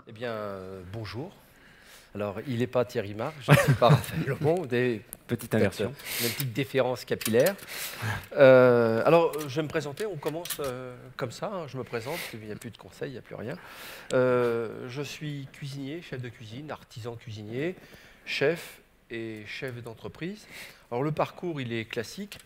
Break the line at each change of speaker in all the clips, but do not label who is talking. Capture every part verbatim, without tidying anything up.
Eh bien, euh, bonjour. Alors, il n'est pas Thierry Marx, je ne suis pas Raphaël Lomont, des
Petite inversion.
une petite déférence capillaire. Euh, alors, je vais me présenter, on commence euh, comme ça, hein, je me présente, il n'y a plus de conseils, il n'y a plus rien. Euh, je suis cuisinier, chef de cuisine, artisan cuisinier, chef et chef d'entreprise. Alors, le parcours, il est classique.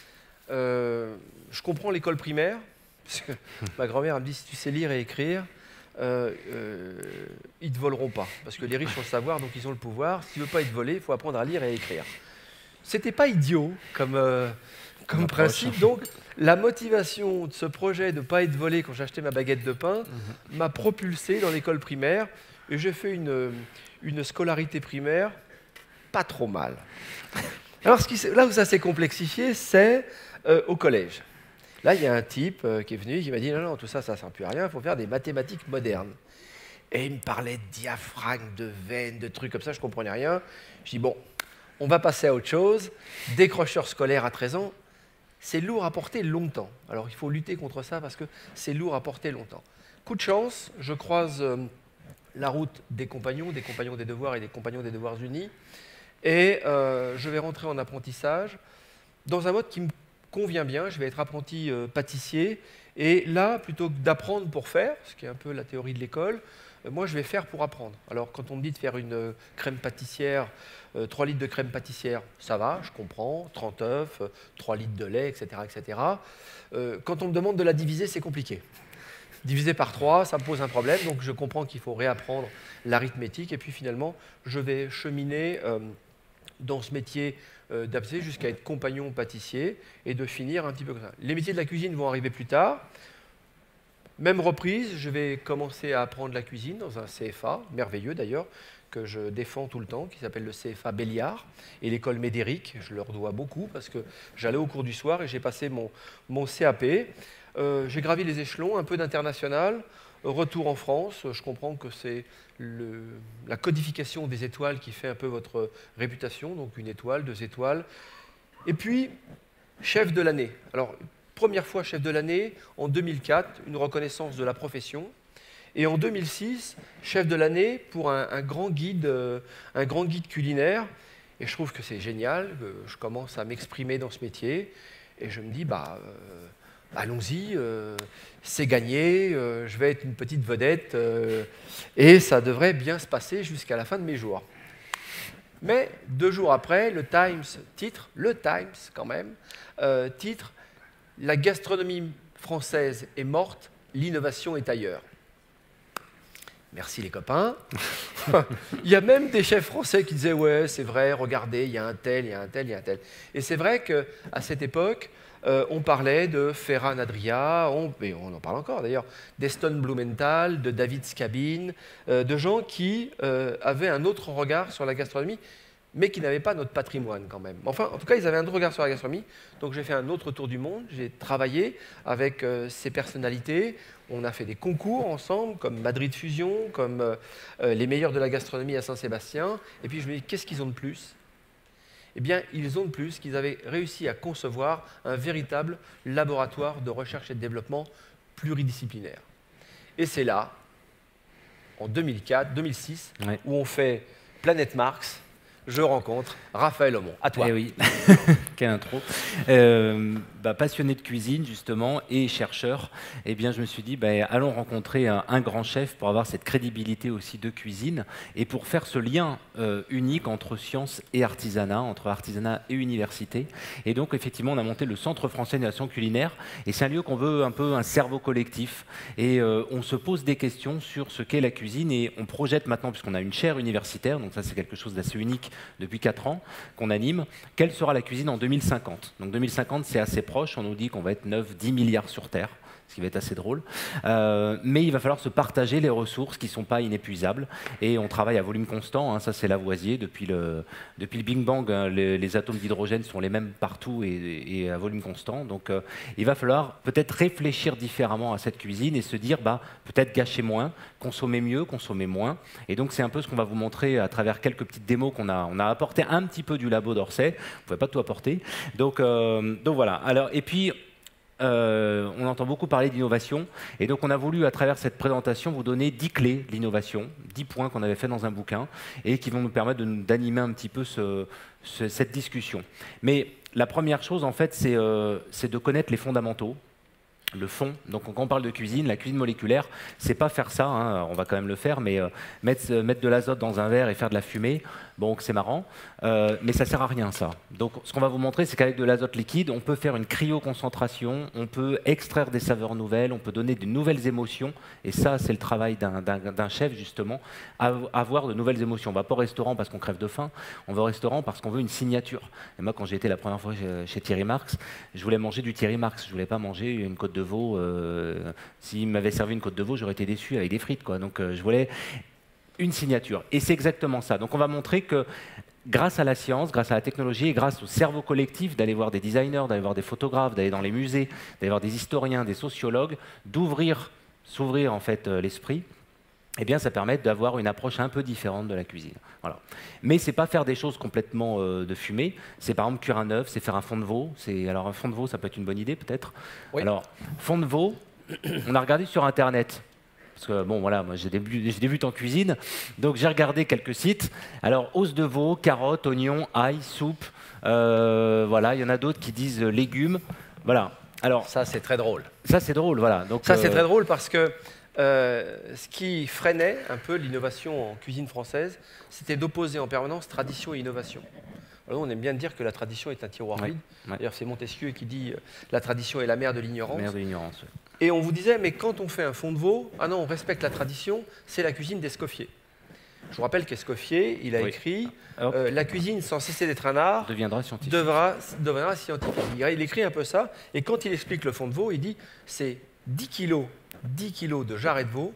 Euh, je comprends l'école primaire, parce que ma grand-mère me dit, si tu sais lire et écrire, Euh, euh, ils ne te voleront pas, parce que les riches ont le savoir, donc ils ont le pouvoir. Si tu ne veux pas être volé, il faut apprendre à lire et à écrire. C'était pas idiot comme, euh, comme principe, donc la motivation de ce projet de ne pas être volé quand j'achetais ma baguette de pain mm-hmm. m'a propulsé dans l'école primaire, et j'ai fait une, une scolarité primaire pas trop mal. Alors ce qui, là où ça s'est complexifié, c'est euh, au collège. Là, il y a un type euh, qui est venu, qui m'a dit « Non, non, tout ça, ça ne sert plus à rien, il faut faire des mathématiques modernes. » Et il me parlait de diaphragme, de veines, de trucs comme ça, je ne comprenais rien. Je dis « Bon, on va passer à autre chose. Décrocheur scolaire à treize ans, c'est lourd à porter longtemps. Alors, il faut lutter contre ça parce que c'est lourd à porter longtemps. » Coup de chance, je croise euh, la route des compagnons, des compagnons des devoirs et des compagnons des devoirs unis. Et euh, je vais rentrer en apprentissage dans un mode qui me convient bien, je vais être apprenti euh, pâtissier, et là, plutôt que d'apprendre pour faire, ce qui est un peu la théorie de l'école, euh, moi je vais faire pour apprendre. Alors quand on me dit de faire une euh, crème pâtissière, euh, trois litres de crème pâtissière, ça va, je comprends, trente œufs, euh, trois litres de lait, et cetera et cetera. Euh, quand on me demande de la diviser, c'est compliqué. Diviser par trois, ça me pose un problème, donc je comprends qu'il faut réapprendre l'arithmétique, et puis finalement, je vais cheminer euh, dans ce métier euh, d'apprenti jusqu'à être compagnon pâtissier et de finir un petit peu comme ça. Les métiers de la cuisine vont arriver plus tard. Même reprise, je vais commencer à apprendre la cuisine dans un C F A, merveilleux d'ailleurs, que je défends tout le temps, qui s'appelle le C F A Béliard, et l'école Médéric. Je leur dois beaucoup parce que j'allais au cours du soir et j'ai passé mon, mon C A P. Euh, j'ai gravi les échelons, un peu d'international. Retour en France, je comprends que c'est la codification des étoiles qui fait un peu votre réputation, donc une étoile, deux étoiles. Et puis, chef de l'année. Alors, première fois chef de l'année, en deux mille quatre, une reconnaissance de la profession. Et en deux mille six, chef de l'année pour un, un, grand guide, euh, un grand guide culinaire. Et je trouve que c'est génial, que je commence à m'exprimer dans ce métier. Et je me dis, bah... Euh, allons-y, euh, c'est gagné, euh, je vais être une petite vedette euh, et ça devrait bien se passer jusqu'à la fin de mes jours. Mais deux jours après, le Times titre, le Times quand même, euh, titre « La gastronomie française est morte, l'innovation est ailleurs ». Merci les copains. Il y a même des chefs français qui disaient « Ouais, c'est vrai, regardez, il y a un tel, il y a un tel, il y a un tel ». Et c'est vrai qu'à cette époque, Euh, on parlait de Ferran Adrià, on, et on en parle encore d'ailleurs, d'Eston Blumenthal, de David Scabin, euh, de gens qui euh, avaient un autre regard sur la gastronomie, mais qui n'avaient pas notre patrimoine quand même. Enfin, en tout cas, ils avaient un autre regard sur la gastronomie, donc j'ai fait un autre tour du monde, j'ai travaillé avec euh, ces personnalités, on a fait des concours ensemble, comme Madrid Fusion, comme euh, euh, les meilleurs de la gastronomie à Saint-Sébastien, et puis je me dis, qu'est-ce qu'ils ont de plus ? Eh bien, ils ont de plus qu'ils avaient réussi à concevoir un véritable laboratoire de recherche et de développement pluridisciplinaire. Et c'est là, en deux mille quatre, deux mille six, ouais. où on fait Planète Marx, je rencontre Raphaël Lomont. À toi.
Eh oui, quelle intro. Euh, bah, passionné de cuisine, justement, et chercheur, eh bien, je me suis dit, bah, allons rencontrer un, un grand chef pour avoir cette crédibilité aussi de cuisine et pour faire ce lien euh, unique entre science et artisanat, entre artisanat et université. Et donc, effectivement, on a monté le Centre français d'innovation culinaire et c'est un lieu qu'on veut un peu un cerveau collectif. Et euh, on se pose des questions sur ce qu'est la cuisine et on projette maintenant, puisqu'on a une chaire universitaire, donc ça, c'est quelque chose d'assez unique depuis quatre ans, qu'on anime. Quelle sera la cuisine en deux mille cinquante? Donc deux mille cinquante, c'est assez proche, on nous dit qu'on va être neuf dix milliards sur Terre, ce qui va être assez drôle. Euh, mais il va falloir se partager les ressources qui ne sont pas inépuisables. Et on travaille à volume constant, hein, ça c'est Lavoisier, depuis le, depuis le Big Bang, hein, les, les atomes d'hydrogène sont les mêmes partout et, et à volume constant. Donc euh, il va falloir peut-être réfléchir différemment à cette cuisine et se dire, bah, peut-être gâcher moins, consommer mieux, consommer moins. Et donc c'est un peu ce qu'on va vous montrer à travers quelques petites démos qu'on a, on a apporté un petit peu du labo d'Orsay. Vous ne pouvez pas tout apporter. Donc, euh, donc voilà. Alors, et puis, euh, on entend beaucoup parler d'innovation. Et donc, on a voulu, à travers cette présentation, vous donner dix clés de l'innovation, dix points qu'on avait fait dans un bouquin et qui vont nous permettre d'animer un petit peu ce, ce, cette discussion. Mais la première chose, en fait, c'est euh, c'est de connaître les fondamentaux. Le fond. Donc quand on parle de cuisine, la cuisine moléculaire, c'est pas faire ça, hein, on va quand même le faire, mais euh, mettre, mettre de l'azote dans un verre et faire de la fumée, bon, c'est marrant, euh, mais ça sert à rien ça. Donc ce qu'on va vous montrer, c'est qu'avec de l'azote liquide, on peut faire une cryoconcentration, on peut extraire des saveurs nouvelles, on peut donner de nouvelles émotions, et ça, c'est le travail d'un chef justement, avoir de nouvelles émotions. On va pas au restaurant parce qu'on crève de faim, on va au restaurant parce qu'on veut une signature. Et moi, quand j'ai été la première fois chez, chez Thierry Marx, je voulais manger du Thierry Marx, je voulais pas manger une côte de veau. Euh, S'il m'avait servi une côte de veau, j'aurais été déçu avec des frites, quoi. Donc euh, je voulais une signature. Et c'est exactement ça. Donc on va montrer que grâce à la science, grâce à la technologie et grâce au cerveau collectif, d'aller voir des designers, d'aller voir des photographes, d'aller dans les musées, d'aller voir des historiens, des sociologues, d'ouvrir, s'ouvrir en fait euh, l'esprit, eh bien, ça permet d'avoir une approche un peu différente de la cuisine. Voilà. Mais c'est pas faire des choses complètement euh, de fumée. C'est par exemple cuire un œuf, c'est faire un fond de veau. Alors un fond de veau, ça peut être une bonne idée peut-être. Oui. Alors fond de veau, on a regardé sur Internet. Parce que bon, voilà, moi j'ai débuté en cuisine, donc j'ai regardé quelques sites. Alors os de veau, carottes, oignons, ail, soupe. Euh, voilà, il y en a d'autres qui disent euh, légumes. Voilà. Alors
ça c'est très drôle.
Ça c'est drôle, voilà. Donc
ça euh... c'est très drôle parce que Euh, ce qui freinait un peu l'innovation en cuisine française, c'était d'opposer en permanence tradition et innovation. Alors, on aime bien dire que la tradition est un tiroir vide. Ouais, ouais. D'ailleurs, c'est Montesquieu qui dit euh, la tradition est la mère de l'ignorance.
Ouais.
Et on vous disait, mais quand on fait un fond de veau, ah non, on respecte la tradition, c'est la cuisine d'Escoffier. Je vous rappelle qu'Escoffier, il a oui. écrit euh, la cuisine, sans cesser d'être un art,
deviendra scientifique.
Devra, deviendra scientifique. Il écrit un peu ça, et quand il explique le fond de veau, il dit c'est dix kilos de jarret de veau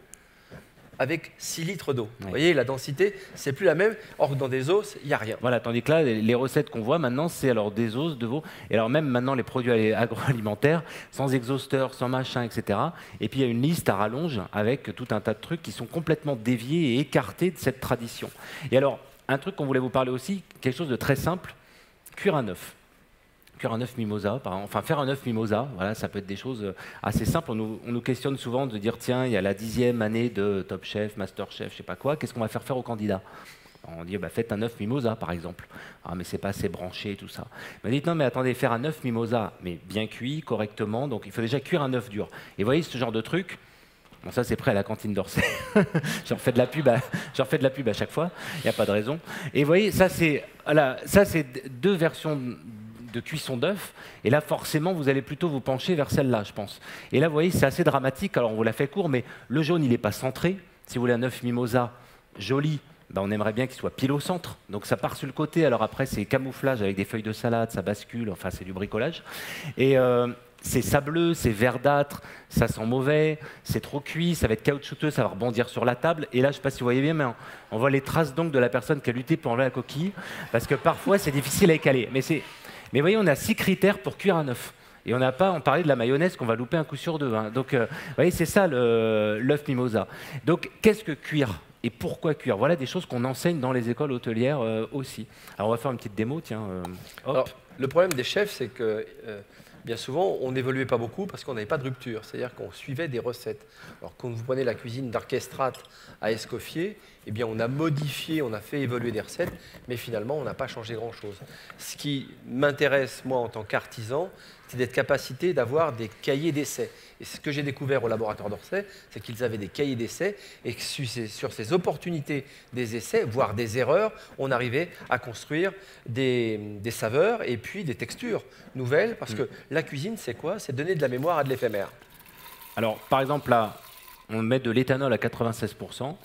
avec six litres d'eau. Oui. Vous voyez, la densité, c'est plus la même. Or, dans des os, il n'y a rien.
Voilà, tandis que là, les recettes qu'on voit maintenant, c'est alors des os de veau. Et alors même maintenant, les produits agroalimentaires, sans exhausteur, sans machin, et cetera. Et puis, il y a une liste à rallonge avec tout un tas de trucs qui sont complètement déviés et écartés de cette tradition. Et alors, un truc qu'on voulait vous parler aussi, quelque chose de très simple, cuire un œuf. Cuire un œuf mimosa, par exemple. Enfin faire un œuf mimosa, voilà, ça peut être des choses assez simples. On nous, on nous questionne souvent de dire tiens, il y a la dixième année de Top Chef, Master Chef, je sais pas quoi, qu'est-ce qu'on va faire faire aux candidats? On dit bah, faites un œuf mimosa par exemple. Ah mais c'est pas assez branché tout ça. On dit non mais attendez, faire un œuf mimosa, mais bien cuit correctement, donc il faut déjà cuire un œuf dur. Et vous voyez ce genre de truc. Bon, ça, c'est prêt à la cantine d'Orsay. J'en fais de la pub à, j'en fais de la pub à chaque fois, il n'y a pas de raison. Et vous voyez, ça, c'est voilà, ça, c'est deux versions de cuisson d'œuf. Et là, forcément, vous allez plutôt vous pencher vers celle-là, je pense. Et là, vous voyez, c'est assez dramatique. Alors, on vous l'a fait court, mais le jaune, il n'est pas centré. Si vous voulez un œuf mimosa joli, ben, on aimerait bien qu'il soit pile au centre. Donc, ça part sur le côté. Alors après, c'est camouflage avec des feuilles de salade, ça bascule. Enfin, c'est du bricolage. Et... Euh, c'est sableux, c'est verdâtre, ça sent mauvais, c'est trop cuit, ça va être caoutchouteux, ça va rebondir sur la table. Et là, je ne sais pas si vous voyez bien, mais on, on voit les traces donc de la personne qui a lutté pour enlever la coquille, parce que parfois, c'est difficile à écaler. Mais, mais vous voyez, on a six critères pour cuire un œuf. Et on n'a pas on parlait de la mayonnaise qu'on va louper un coup sur deux. Hein. Donc, euh, vous voyez, c'est ça l'œuf mimosa. Donc, qu'est-ce que cuire ? Et pourquoi cuire? Voilà des choses qu'on enseigne dans les écoles hôtelières euh, aussi. Alors, on va faire une petite démo, tiens. Euh, hop.
Alors, le problème des chefs, c'est que... Euh, bien souvent, on n'évoluait pas beaucoup parce qu'on n'avait pas de rupture, c'est-à-dire qu'on suivait des recettes. Alors, quand vous prenez la cuisine d'Archestrate à Escoffier, eh bien, on a modifié, on a fait évoluer des recettes, mais finalement, on n'a pas changé grand-chose. Ce qui m'intéresse, moi, en tant qu'artisan, c'est d'être capacité d'avoir des cahiers d'essais. Et ce que j'ai découvert au laboratoire d'Orsay, c'est qu'ils avaient des cahiers d'essais et que sur ces opportunités des essais, voire des erreurs, on arrivait à construire des, des saveurs et puis des textures nouvelles. Parce que la cuisine, c'est quoi? C'est donner de la mémoire à de l'éphémère.
Alors, par exemple, là, on met de l'éthanol à quatre-vingt-seize pour cent.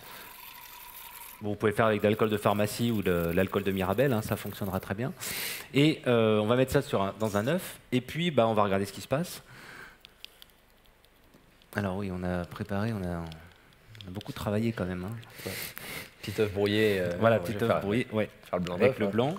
Vous pouvez le faire avec de l'alcool de pharmacie ou de l'alcool de Mirabelle, hein, ça fonctionnera très bien. Et euh, on va mettre ça sur un, dans un œuf, et puis bah, on va regarder ce qui se passe. Alors oui, on a préparé, on a, on a beaucoup travaillé quand même. Hein.
Ouais. Petit œuf brouillé. Euh,
voilà, petit œuf brouillé, ouais.
Faire le blanc
avec le
ouais.
blanc.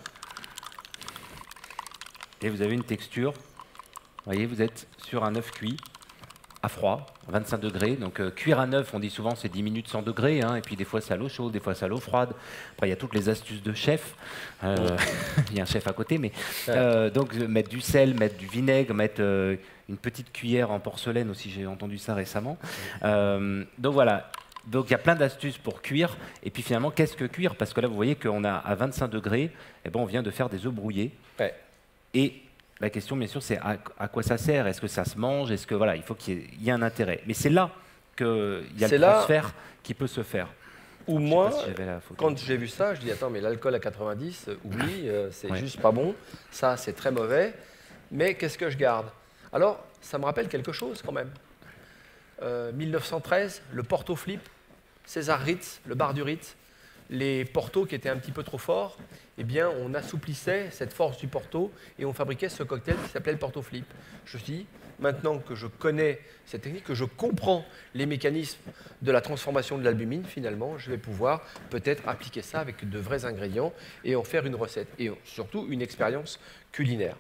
Et vous avez une texture. Vous voyez, vous êtes sur un œuf cuit. à froid, vingt-cinq degrés. Donc euh, cuire à neuf, on dit souvent c'est dix minutes cent degrés, hein, et puis des fois c'est à l'eau chaude, des fois c'est à l'eau froide. Après il y a toutes les astuces de chef. Euh, il y a un chef à côté, mais euh, donc mettre du sel, mettre du vinaigre, mettre euh, une petite cuillère en porcelaine aussi, j'ai entendu ça récemment. Euh, donc voilà. Donc il y a plein d'astuces pour cuire. Et puis finalement, qu'est-ce que cuire? Parce que là, vous voyez qu'on a à vingt-cinq degrés, eh ben, on vient de faire des œufs brouillés.
Ouais.
Et la question, bien sûr, c'est à, à quoi ça sert? Est-ce que ça se mange? Est-ce que voilà, il faut qu'il y, y ait un intérêt. Mais c'est là qu'il y a le transfert qui peut se faire.
Ou moi, si quand j'ai vu ça, je dis attends, mais l'alcool à quatre-vingt-dix, oui, euh, c'est ouais. juste pas bon. Ça, c'est très mauvais. Mais qu'est-ce que je garde? Alors, ça me rappelle quelque chose quand même. Euh, mille neuf cent treize, le Porto Flip, César Ritz, le bar du Ritz, les Portos qui étaient un petit peu trop forts, eh bien, on assouplissait cette force du Porto et on fabriquait ce cocktail qui s'appelait le Porto Flip. Je me suis dit, maintenant que je connais cette technique, que je comprends les mécanismes de la transformation de l'albumine, finalement, je vais pouvoir peut-être appliquer ça avec de vrais ingrédients et en faire une recette et surtout une expérience culinaire.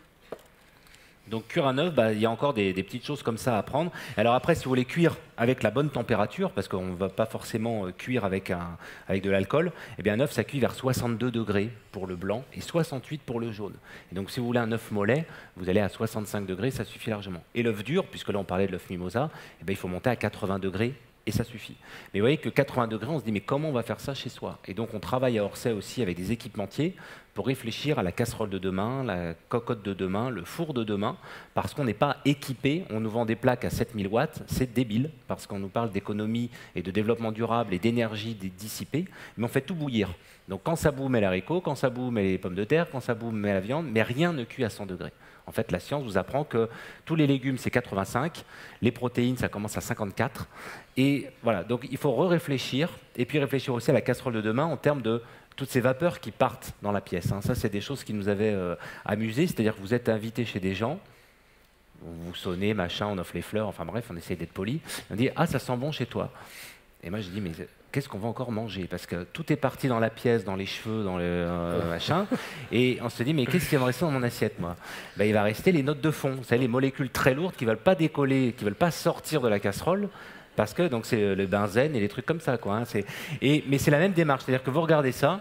Donc cuire à neuf, bah, il y a encore des, des petites choses comme ça à prendre. Alors après, si vous voulez cuire avec la bonne température, parce qu'on ne va pas forcément cuire avec, un, avec de l'alcool, eh bien un œuf, ça cuit vers soixante-deux degrés pour le blanc et soixante-huit pour le jaune. Et donc si vous voulez un œuf mollet, vous allez à soixante-cinq degrés, ça suffit largement. Et l'œuf dur, puisque là on parlait de l'œuf mimosa, eh bien, il faut monter à quatre-vingts degrés et ça suffit. Mais vous voyez que quatre-vingts degrés, on se dit mais comment on va faire ça chez soi? Et donc on travaille à Orsay aussi avec des équipementiers pour réfléchir à la casserole de demain, la cocotte de demain, le four de demain, parce qu'on n'est pas équipé, on nous vend des plaques à sept mille watts, c'est débile, parce qu'on nous parle d'économie et de développement durable et d'énergie dissipée, mais on fait tout bouillir. Donc quand ça bout, met l'haricot, quand ça bout, met les pommes de terre, quand ça bout, met la viande, mais rien ne cuit à cent degrés. En fait, la science vous apprend que tous les légumes, c'est quatre-vingt-cinq, les protéines, ça commence à cinquante-quatre. Et voilà, donc il faut réfléchir et puis réfléchir aussi à la casserole de demain en termes de toutes ces vapeurs qui partent dans la pièce. Hein. Ça, c'est des choses qui nous avaient euh, amusés, c'est-à-dire que vous êtes invité chez des gens, vous sonnez, machin, on offre les fleurs, enfin bref, on essaie d'être poli. On dit « Ah, ça sent bon chez toi ». Et moi, je dis « Mais qu'est-ce qu'on va encore manger? Parce que tout est parti dans la pièce, dans les cheveux, dans le euh, machin. Et on se dit, mais qu'est-ce qui va rester dans mon assiette, moi? Ben, il va rester les notes de fond. Vous savez, les molécules très lourdes qui ne veulent pas décoller, qui ne veulent pas sortir de la casserole. Parce que donc c'est le benzène et les trucs comme ça, quoi. Hein, et, mais c'est la même démarche. C'est-à-dire que vous regardez ça,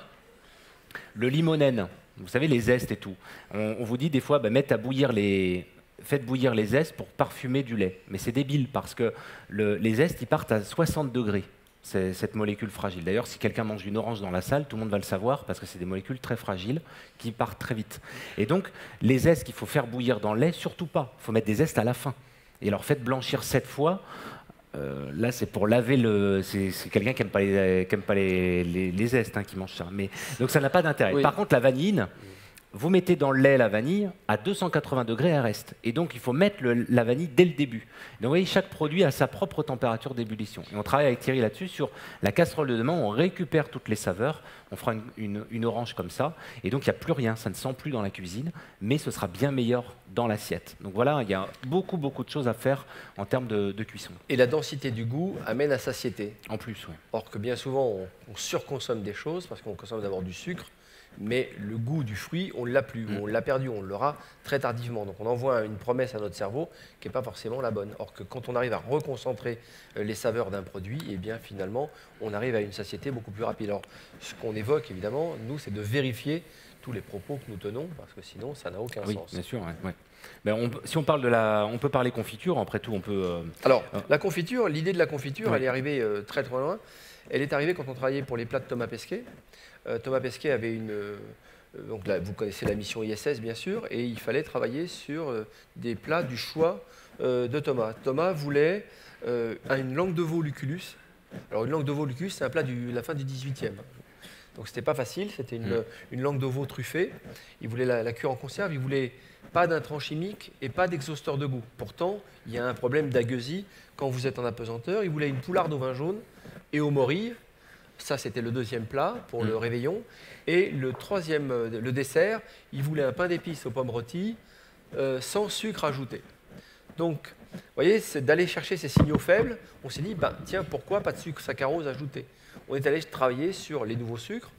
le limonène, vous savez, les zestes et tout. On, on vous dit des fois, ben, mettez à bouillir les... Faites bouillir les zestes pour parfumer du lait. Mais c'est débile parce que le, les zestes, ils partent à soixante degrés. C'est cette molécule fragile. D'ailleurs, si quelqu'un mange une orange dans la salle, tout le monde va le savoir parce que c'est des molécules très fragiles qui partent très vite. Et donc, les zestes qu'il faut faire bouillir dans le lait, surtout pas. Il faut mettre des zestes à la fin. Et alors, faites blanchir sept fois. Euh, là, c'est pour laver le. C'est quelqu'un qui n'aime pas les, qui aime pas les, les, les zestes hein, qui mange ça. Mais, donc, ça n'a pas d'intérêt. Oui. Par contre, la vanille. Vous mettez dans le lait la vanille, à deux cent quatre-vingts degrés, elle reste. Et donc, il faut mettre le, la vanille dès le début. Donc, vous voyez, chaque produit a sa propre température d'ébullition. Et on travaille avec Thierry là-dessus sur la casserole de demain. On récupère toutes les saveurs. On fera une, une, une orange comme ça. Et donc, il n'y a plus rien. Ça ne sent plus dans la cuisine. Mais ce sera bien meilleur dans l'assiette. Donc, voilà, il y a beaucoup, beaucoup de choses à faire en termes de, de cuisson.
Et la densité du goût amène à satiété.
En plus, oui.
Or que bien souvent, on, on surconsomme des choses parce qu'on consomme d'abord du sucre. Mais le goût du fruit, on ne l'a plus, mmh. on l'a perdu, on l'aura très tardivement. Donc on envoie une promesse à notre cerveau qui n'est pas forcément la bonne. Or que quand on arrive à reconcentrer les saveurs d'un produit, eh bien finalement, on arrive à une satiété beaucoup plus rapide. Alors ce qu'on évoque évidemment, nous, c'est de vérifier tous les propos que nous tenons, parce que sinon, ça n'a aucun
oui,
sens.
Oui, bien sûr. Ouais, ouais. Ben on, si on parle de la, on peut parler confiture. Après tout, on peut. Euh,
Alors euh, la confiture, l'idée de la confiture, ouais. elle est arrivée euh, très très loin. Elle est arrivée quand on travaillait pour les plats de Thomas Pesquet. Euh, Thomas Pesquet avait une... Euh, donc là, vous connaissez la mission I S S, bien sûr, et il fallait travailler sur euh, des plats du choix euh, de Thomas. Thomas voulait euh, une langue de veau lucullus. Alors, une langue de veau lucullus, c'est un plat de la fin du dix-huitième. Donc, c'était pas facile. C'était une, mmh. une langue de veau truffée. Il voulait la, la cuire en conserve. Il voulait pas d'intrants chimiques et pas d'exhausteur de goût. Pourtant, il y a un problème d'agueusie quand vous êtes en apesanteur. Il voulait une poularde au vin jaune et au morille. Ça, c'était le deuxième plat pour mmh. le réveillon. Et le troisième, le dessert, il voulait un pain d'épices aux pommes rôties euh, sans sucre ajouté. Donc, vous voyez, c'est d'aller chercher ces signaux faibles. On s'est dit, ben, tiens, pourquoi pas de sucre saccharose ajouté? On est allé travailler sur les nouveaux sucres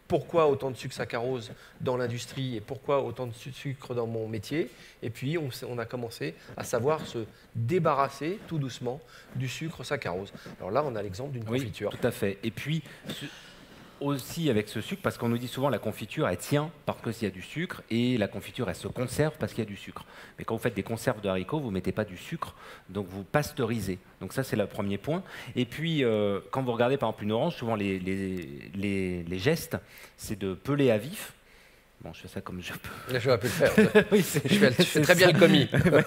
pourquoi autant de sucre saccharose dans l'industrie et pourquoi autant de sucre dans mon métier. Et puis, on, on a commencé à savoir se débarrasser tout doucement du sucre saccharose. Alors là, on a l'exemple d'une confiture.
Oui, tout à fait. Et puis, aussi avec ce sucre, parce qu'on nous dit souvent la confiture, elle tient parce qu'il y a du sucre, et la confiture, elle se conserve parce qu'il y a du sucre. Mais quand vous faites des conserves de haricots, vous ne mettez pas du sucre, donc vous pasteurisez. Donc ça, c'est le premier point. Et puis, euh, quand vous regardez par exemple une orange, souvent les, les, les, les gestes, c'est de peler à vif. Bon, je fais ça comme je peux.
Je vais plus le faire. Oui, je fais, je fais très bien le commis.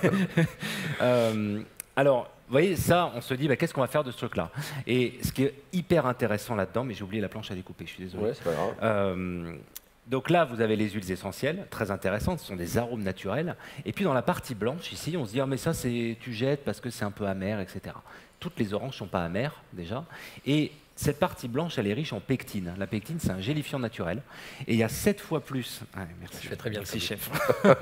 euh, alors, vous voyez, ça, on se dit, bah, qu'est-ce qu'on va faire de ce truc-là? Et ce qui est hyper intéressant là-dedans, mais j'ai oublié la planche à découper, je suis désolé.
Ouais, c'est pas grave.
Euh, donc là, vous avez les huiles essentielles, très intéressantes, ce sont des arômes naturels. Et puis dans la partie blanche, ici, on se dit, ah, mais ça, tu jettes parce que c'est un peu amer, et cetera. Toutes les oranges ne sont pas amères, déjà. Et cette partie blanche, elle est riche en pectine. La pectine, c'est un gélifiant naturel. Et il y a sept fois plus... Ah, merci,
je fais très bien
merci,
le
chef.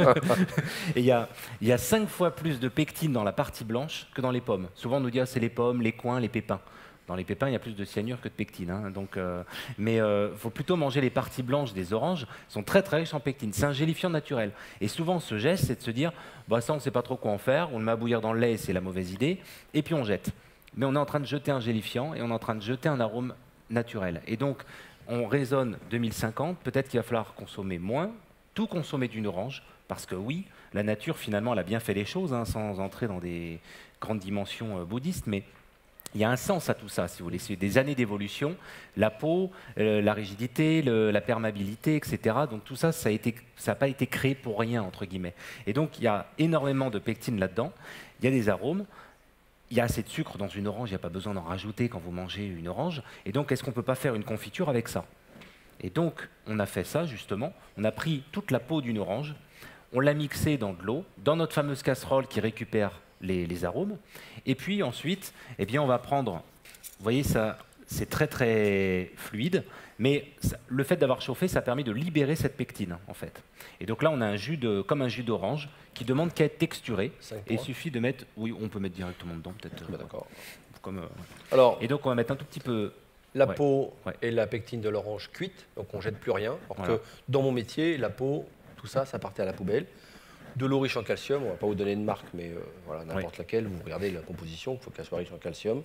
Et il y, a, il y a cinq fois plus de pectine dans la partie blanche que dans les pommes. Souvent, on nous dit, ah, c'est les pommes, les coings, les pépins. Dans les pépins, il y a plus de cyanure que de pectine. Hein, donc, euh, mais il euh, faut plutôt manger les parties blanches des oranges. Elles sont très, très riches en pectine. C'est un gélifiant naturel. Et souvent, ce geste, c'est de se dire, bah, ça, on ne sait pas trop quoi en faire. On le met à bouillir dans le lait, c'est la mauvaise idée. Et puis, on jette. Mais on est en train de jeter un gélifiant et on est en train de jeter un arôme naturel. Et donc, on raisonne deux mille cinquante, peut-être qu'il va falloir consommer moins, tout consommer d'une orange, parce que oui, la nature, finalement, elle a bien fait les choses, hein, sans entrer dans des grandes dimensions euh, bouddhistes, mais il y a un sens à tout ça, si vous voulez. C'est des années d'évolution, la peau, euh, la rigidité, le, la perméabilité, et cetera. Donc tout ça, ça n'a pas été créé pour rien, entre guillemets. Et donc, il y a énormément de pectine là-dedans, il y a des arômes. Il y a assez de sucre dans une orange, il n'y a pas besoin d'en rajouter quand vous mangez une orange. Et donc, est-ce qu'on ne peut pas faire une confiture avec ça? Et donc, on a fait ça, justement. On a pris toute la peau d'une orange, on l'a mixée dans de l'eau, dans notre fameuse casserole qui récupère les, les arômes. Et puis ensuite, eh bien, on va prendre... Vous voyez, ça, c'est très, très fluide. Mais ça, le fait d'avoir chauffé, ça permet de libérer cette pectine, en fait. Et donc là, on a un jus de, comme un jus d'orange qui demande qu'à être texturé. Et il suffit de mettre... Oui, on peut mettre directement dedans, peut-être.
Bah, d'accord.
Comme, euh,
Alors,
et donc, on va mettre un tout petit peu...
La
ouais.
peau
ouais.
et la pectine de l'orange cuite, donc on ne jette plus rien. Alors
voilà.
que dans mon métier, la peau, tout ça, ça partait à la poubelle. De l'eau riche en calcium, on ne va pas vous donner de marque, mais euh, voilà, n'importe ouais. laquelle, vous regardez la composition, il faut qu'elle soit riche en calcium.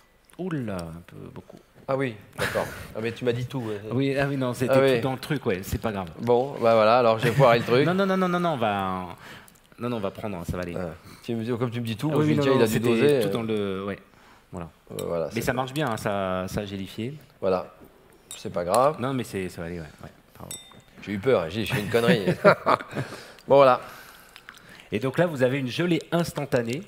Oula, un peu beaucoup.
Ah oui, d'accord. Ah mais tu m'as dit tout. Ouais.
Oui, ah oui, non, c'était ah oui. tout dans le truc, ouais, c'est pas grave.
Bon, bah voilà, alors je vais voir le truc.
Non, non, non, non, non, non, on va, non, non, on va prendre, ça va aller.
Ah, tu me dis, comme tu me dis tout,
ah, oui, non,
tiens,
non,
il a dû doser.
Tout dans le, ouais, voilà.
Euh, voilà
mais ça marche bien, hein, ça, ça a gélifié.
Voilà, c'est pas grave.
Non, mais c'est, ça va aller, ouais. ouais.
J'ai eu peur, j'ai fait une connerie. Bon, voilà.
Et donc là, vous avez une gelée instantanée,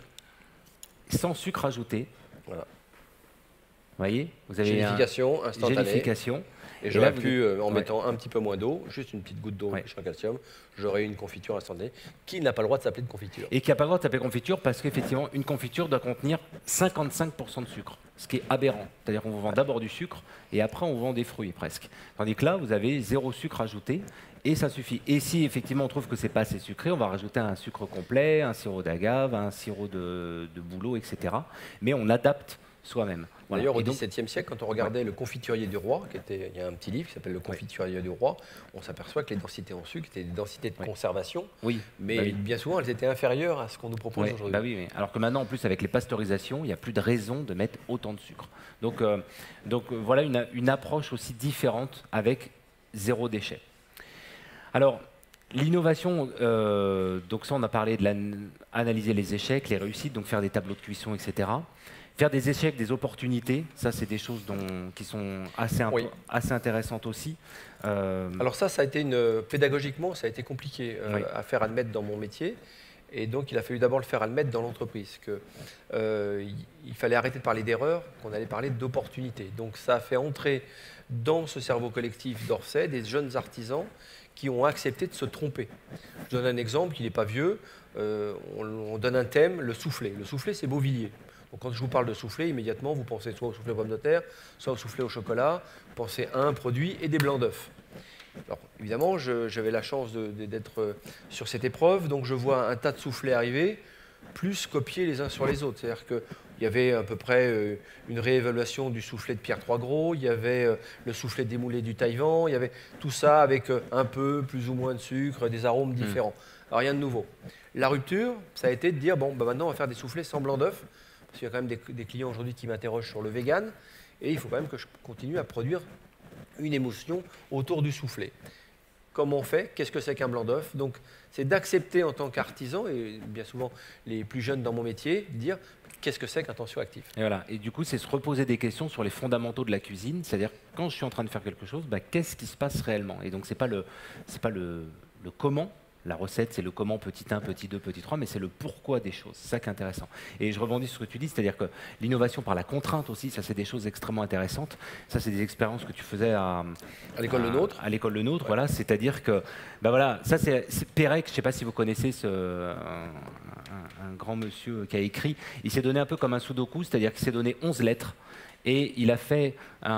sans sucre ajouté.
Voilà.
Vous voyez, vous avez
gélification
un...
instantanée.
Gélification.
Et j'aurais pu, vous... euh, en ouais. mettant un petit peu moins d'eau, juste une petite goutte d'eau
ouais.
riche en calcium, j'aurais eu une confiture instantanée qui n'a pas le droit de s'appeler de confiture.
Et qui n'a pas le droit de s'appeler confiture parce qu'effectivement, une confiture doit contenir cinquante-cinq pour cent de sucre, ce qui est aberrant. C'est-à-dire qu'on vous vend d'abord du sucre et après on vous vend des fruits presque. Tandis que là, vous avez zéro sucre ajouté et ça suffit. Et si effectivement on trouve que c'est pas assez sucré, on va rajouter un sucre complet, un sirop d'agave, un sirop de, de bouleau, et cetera. Mais on adapte soi-même.
Voilà. D'ailleurs, au dix-septième siècle, quand on regardait ouais. le confiturier du roi, qui était, il y a un petit livre qui s'appelle Le confiturier ouais. du roi, on s'aperçoit que les densités en sucre étaient des densités de ouais. conservation,
oui.
mais
bah oui.
bien souvent, elles étaient inférieures à ce qu'on nous propose
ouais.
aujourd'hui.
Bah oui, oui. Alors que maintenant, en plus, avec les pasteurisations, il n'y a plus de raison de mettre autant de sucre. Donc, euh, donc euh, voilà une, une approche aussi différente avec zéro déchet. Alors, l'innovation, euh, donc ça, on a parlé de l'analyser les échecs, les réussites, donc faire des tableaux de cuisson, et cetera. Faire des échecs, des opportunités, ça c'est des choses dont, qui sont assez, oui. assez intéressantes aussi.
Euh... Alors ça, ça a été une, pédagogiquement, ça a été compliqué euh, oui. à faire admettre dans mon métier. Et donc il a fallu d'abord le faire admettre dans l'entreprise. Que, euh, il fallait arrêter de parler d'erreur, qu'on allait parler d'opportunités. Donc ça a fait entrer dans ce cerveau collectif d'Orsay des jeunes artisans qui ont accepté de se tromper. Je donne un exemple qui n'est pas vieux. Euh, on, on donne un thème, le soufflé. Le soufflé, c'est Beauvilliers. Donc, quand je vous parle de soufflé, immédiatement, vous pensez soit au soufflé aux pommes de terre, soit au soufflé au chocolat, vous pensez à un produit et des blancs d'œufs. Alors, évidemment, j'avais la chance d'être sur cette épreuve, donc je vois un tas de soufflés arriver, plus copier les uns sur les autres. C'est-à-dire il y avait à peu près euh, une réévaluation du soufflet de Pierre Trois-Gros, il y avait euh, le soufflet démoulé du Taïwan, il y avait tout ça avec euh, un peu, plus ou moins de sucre, des arômes différents. Mmh. Alors, rien de nouveau. La rupture, ça a été de dire, bon, bah maintenant, on va faire des soufflets sans blanc d'œuf, parce qu'il y a quand même des, des clients aujourd'hui qui m'interrogent sur le vegan, et il faut quand même que je continue à produire une émotion autour du soufflet. Comment on fait? Qu'est-ce que c'est qu'un blanc d'œuf? Donc, c'est d'accepter en tant qu'artisan, et bien souvent les plus jeunes dans mon métier, de dire qu'est-ce que c'est qu'un tensioactif.
Et voilà. Et du coup, c'est se reposer des questions sur les fondamentaux de la cuisine, c'est-à-dire quand je suis en train de faire quelque chose, bah, qu'est-ce qui se passe réellement? Et donc, c'est pas le, c'est pas le, le comment. La recette, c'est le comment petit un, petit deux, petit trois, mais c'est le pourquoi des choses. C'est ça qui est intéressant. Et je rebondis sur ce que tu dis, c'est-à-dire que l'innovation par la contrainte aussi, ça, c'est des choses extrêmement intéressantes. Ça, c'est des expériences que tu faisais à,
à l'école Le Nôtre.
À l'école Le Nôtre, ouais. Voilà. C'est-à-dire que, ben voilà, ça, c'est Pérec, je ne sais pas si vous connaissez ce, un, un, un grand monsieur qui a écrit. Il s'est donné un peu comme un sudoku, c'est-à-dire qu'il s'est donné onze lettres. Et il a fait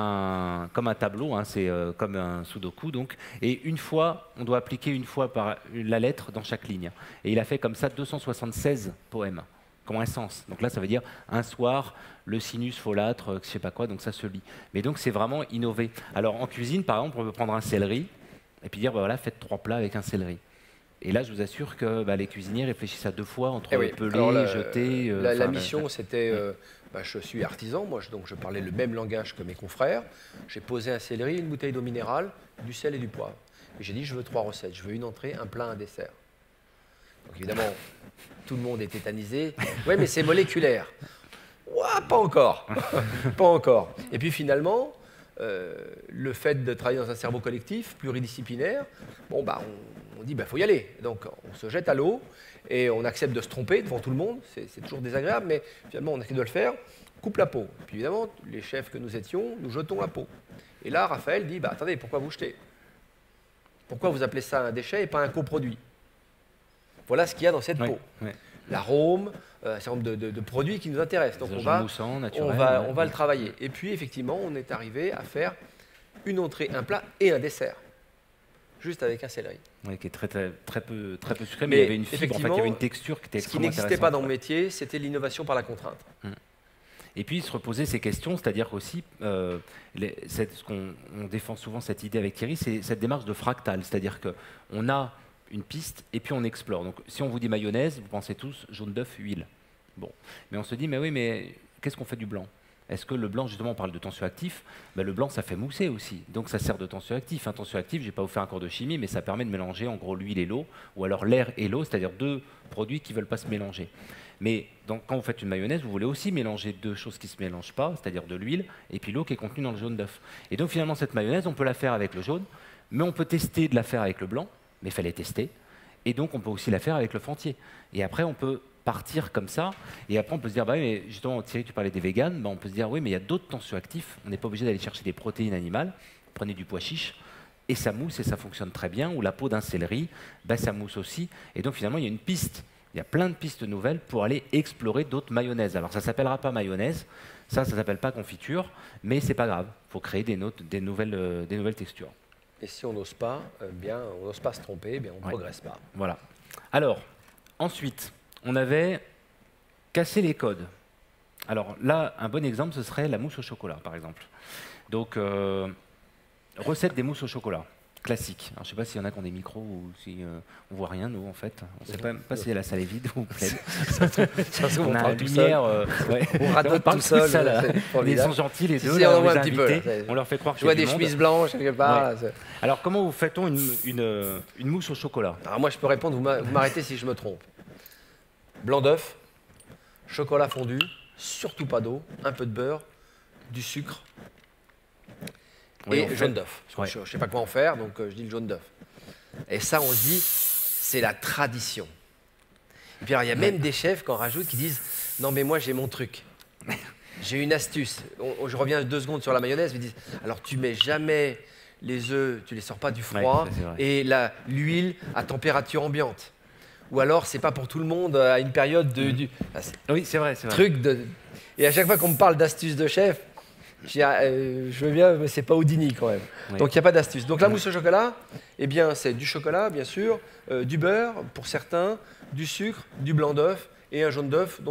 un, comme un tableau, hein, c'est euh, comme un sudoku donc. Et une fois, on doit appliquer une fois par la lettre dans chaque ligne. Et il a fait comme ça deux cent soixante-seize poèmes qui ont un sens. Donc là, ça veut dire un soir, le sinus folâtre, je ne sais pas quoi, donc ça se lit. Mais donc c'est vraiment innové. Alors en cuisine, par exemple, on peut prendre un céleri et puis dire, bah, voilà, faites trois plats avec un céleri. Et là, je vous assure que bah, les cuisiniers réfléchissent à deux fois entre eh oui. peler, la, jeter.
Euh, la, la mission, c'était, euh, bah, je suis artisan, moi, je, donc je parlais le même langage que mes confrères. J'ai posé un céleri, une bouteille d'eau minérale, du sel et du poivre. Et j'ai dit, je veux trois recettes. Je veux une entrée, un plat, un dessert. Donc évidemment, tout le monde est tétanisé. Oui, mais c'est moléculaire. Ouah, pas encore. Pas encore. Et puis finalement, euh, le fait de travailler dans un cerveau collectif, pluridisciplinaire, bon, bah, on, on dit, bah, faut y aller. Donc, on se jette à l'eau et on accepte de se tromper devant tout le monde. C'est toujours désagréable, mais finalement, on accepte de le faire. On coupe la peau. Et puis évidemment, les chefs que nous étions, nous jetons la peau. Et là, Raphaël dit, bah, attendez, pourquoi vous jetez? Pourquoi vous appelez ça un déchet et pas un coproduit? Voilà ce qu'il y a dans cette
oui,
peau.
Oui.
L'arôme, euh, un certain nombre de, de, de produits qui nous intéressent. Donc on va,
moussant, naturel,
on, va,
ouais.
on va le travailler. Et puis effectivement, on est arrivé à faire une entrée, un plat et un dessert, juste avec un céleri.
Oui, qui est très, très, très, peu, très peu sucré, mais, mais il y avait une fibre, en fait, il y avait une texture qui était extrêmement intéressante.
Ce qui n'existait pas dans mon métier, c'était l'innovation par la contrainte.
Hum. Et puis se reposer ces questions, c'est-à-dire aussi, euh, les, ce qu'on on défend souvent cette idée avec Thierry, c'est cette démarche de fractal, c'est-à-dire qu'on a une piste et puis on explore. Donc si on vous dit mayonnaise, vous pensez tous jaune d'œuf, huile. Bon, mais on se dit, mais oui, mais qu'est-ce qu'on fait du blanc? Est-ce que le blanc, justement, on parle de tensioactif, ben, le blanc, ça fait mousser aussi, donc ça sert de tensioactif. Un tensioactif, je n'ai pas vous faire un cours de chimie, mais ça permet de mélanger en gros l'huile et l'eau, ou alors l'air et l'eau, c'est-à-dire deux produits qui ne veulent pas se mélanger. Mais donc, quand vous faites une mayonnaise, vous voulez aussi mélanger deux choses qui ne se mélangent pas, c'est-à-dire de l'huile et puis l'eau qui est contenue dans le jaune d'œuf. Et donc finalement, cette mayonnaise, on peut la faire avec le jaune, mais on peut tester de la faire avec le blanc, mais il fallait tester. Et donc, on peut aussi la faire avec le fantier. Et après, on peut partir comme ça. Et après, on peut se dire, bah oui, mais justement, Thierry, tu parlais des véganes, bah, on peut se dire, oui, mais il y a d'autres tensioactifs. On n'est pas obligé d'aller chercher des protéines animales. Prenez du pois chiche, et ça mousse, et ça fonctionne très bien. Ou la peau d'un céleri, bah, ça mousse aussi. Et donc, finalement, il y a une piste. Il y a plein de pistes nouvelles pour aller explorer d'autres mayonnaises. Alors, ça ne s'appellera pas mayonnaise, ça, ça ne s'appelle pas confiture, mais ce n'est pas grave. Il faut créer des, notes, des, nouvelles, euh, des nouvelles textures.
Et si on n'ose pas, euh, bien, on n'ose pas se tromper, eh bien, on ne ouais. progresse pas.
Voilà. Alors, ensuite, on avait cassé les codes. Alors là, un bon exemple, ce serait la mousse au chocolat, par exemple. Donc, euh, recette des mousses au chocolat. Classique. Alors, je ne sais pas s'il y en a qui ont des micros ou si euh, on voit rien, nous, en fait. On ne sait pas, pas si la salle est vide ou pleine.
On,
on a la lumière. Euh, ouais.
On radote tout seul.
Ça, là. Ils sont gentils, les
si
deux.
Si,
là,
on,
on, les
un petit peu,
on leur fait croire que
je vois des chemises monde. blanches, quelque part.
Ouais. Alors, comment vous fait-on une, une, une mousse au chocolat?
Alors, moi, je peux répondre, vous m'arrêtez si je me trompe. Blanc d'œuf, chocolat fondu, surtout pas d'eau, un peu de beurre, du sucre. Oui, et jaune d'œuf. Ouais. Je ne sais pas quoi en faire, donc euh, je dis le jaune d'œuf. Et ça, on se dit, c'est la tradition. Et puis alors, il y a même des chefs qu'on rajoute qui disent, non mais moi j'ai mon truc. J'ai une astuce. On, je reviens deux secondes sur la mayonnaise, ils disent, alors tu mets jamais les œufs, tu les sors pas du froid, ouais, et l'huile à température ambiante. Ou alors, c'est pas pour tout le monde à une période de... Mmh. Du, ah,
oui, c'est vrai, c'est vrai.
Truc de... Et à chaque fois qu'on me parle d'astuces de chef, je, euh, je veux bien, mais c'est pas Houdini quand même. Oui. Donc il n'y a pas d'astuce. Donc la mousse au chocolat, eh bien c'est du chocolat bien sûr, euh, du beurre pour certains, du sucre, du blanc d'œuf et un jaune d'œuf dont